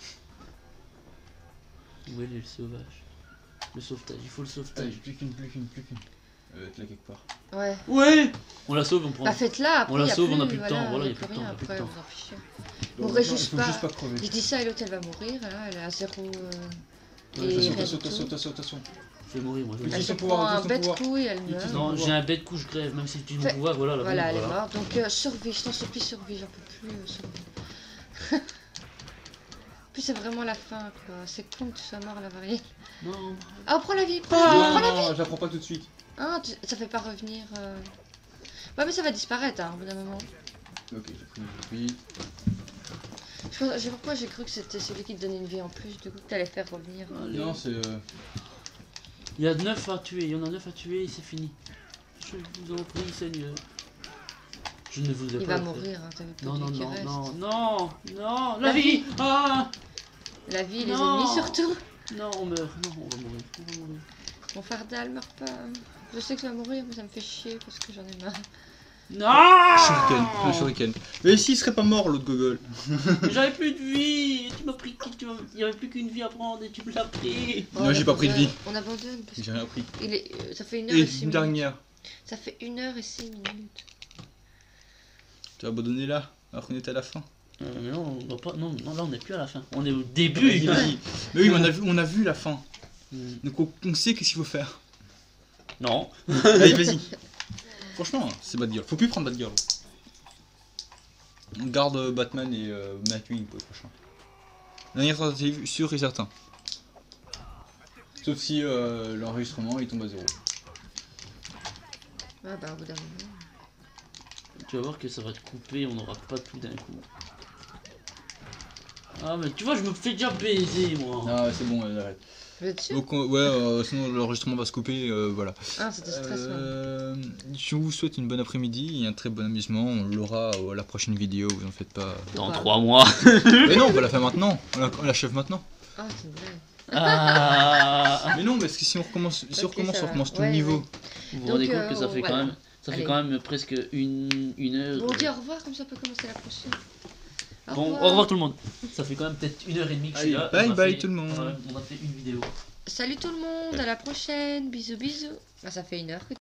Où est le sauvage? Le sauvetage, il faut le Allez, sauvetage. plus qu'une, plus qu'une, plus qu'une. Elle va être là quelque part. Ouais. Ouais. On la sauve, on prend. Bah faites-la, après On la y a sauve, plus, on a plus de temps, voilà, y a y plus de temps, y a plus de après, temps. vous en fichez. Donc, Mourrez il juste faut pas. juste pas crever. Je dis ça et l'autre elle va mourir, là, elle est à zéro. Euh... Ouais, et Attention, rien attention, du tout. attention, attention, attention. Je vais mourir, moi. Je vais Utilise Elle mourir. se son pouvoir, prend un utilise son bête pouvoir. coup et elle Utilise meurt. son Non, pouvoir. j'ai un bête coup, je crève, même si tu mon Fais- pouvoir, voilà. La Voilà, vie, elle est voilà. morte. Donc euh, survie, je t'en supplie, survie, j'en peux plus. Euh, survie. En plus, c'est vraiment la fin, quoi. C'est con que tu sois mort, la variée. Non. Ah, prends la vie, prends la vie, prends la vie. Non, non, je la prends pas tout de suite. Ah, tu- ça fait pas revenir. Euh... Ouais, mais ça va disparaître, hein, au bout d'un moment. Ok, j'ai pris une vie. Je pense- je sais pourquoi j'ai cru que c'était celui qui te donnait une vie en plus, du coup, que t'allais faire revenir. Allez. Non, c'est. Euh... Il y a neuf à tuer, il y en a neuf à tuer et c'est fini. Je vous en prie, Seigneur. Je ne vous ai Il pas va fait. mourir, hein, t'as vu pas Non, non, lui qui non, reste. non, non, non, la La vie. vie. Ah. La vie, les Non. ennemis surtout. Non, on meurt, non, on va mourir, on va mourir. Mon Fardal meurt pas. Je sais que je vais mourir, mais ça me fait chier parce que j'en ai marre. Non. Shuriken, un shuriken. Mais s'il serait pas mort, l'autre gogol. J'avais plus de vie, tu m'as pris, tu m'as- il y avait plus qu'une vie à prendre et tu me l'as pris. Non, on j'ai pas pris de abandonne- vie. On abandonne parce que J'ai rien pris. il est, euh, ça fait une heure Et et six une minutes. dernière. Ça fait une heure et six minutes. Tu as abandonné là, alors qu'on était à la fin. Euh, mais non, on va pas, non, non, là on n'est plus à la fin, on est au début. Vas-y, vas-y. Mais oui, mais on a vu, on a vu la fin. Hmm. Donc on, on sait qu'est-ce qu'il faut faire. Non. Allez, vas-y. Franchement, c'est Bad Girl. Faut plus prendre Bad Girl. On garde euh, Batman et euh, Nightwing pour le prochain. Dernière tentative, sûr et certain. Sauf si euh, l'enregistrement il tombe à zéro. Ah bah au bout d'un moment. Tu vas voir que ça va te couper, on n'aura pas tout d'un coup. Ah mais tu vois, je me fais déjà baiser moi. Ah ouais, c'est bon, euh, arrête. Vous êtes sûr? Donc on- ouais, euh, sinon l'enregistrement va se couper, euh, voilà. Ah, c'était stressant. Euh, je vous souhaite une bonne après-midi et un très bon amusement. On l'aura à la prochaine vidéo, vous en faites pas. Dans Ou pas. trois mois. Mais non, on va la faire maintenant. On la- on l'achève maintenant. Ah, c'est une blague. Ah. Mais non, parce que si on recommence, si on Ok, recommence, ça on va. recommence tout Ouais, le niveau. ouais. Vous vous Donc, rendez compte euh, que ça fait voilà. quand même, ça fait Allez. quand même presque une, une heure. Bon, on dit au revoir, comme ça on peut commencer la prochaine. Au Bon, revoir. au revoir tout le monde. Ça fait quand même peut-être une heure et demie que je suis Allez, là. bye On a bye fait- tout le monde. On a, on a fait une vidéo. Salut tout le monde, à la prochaine. Bisous, bisous. Bah, ça fait une heure que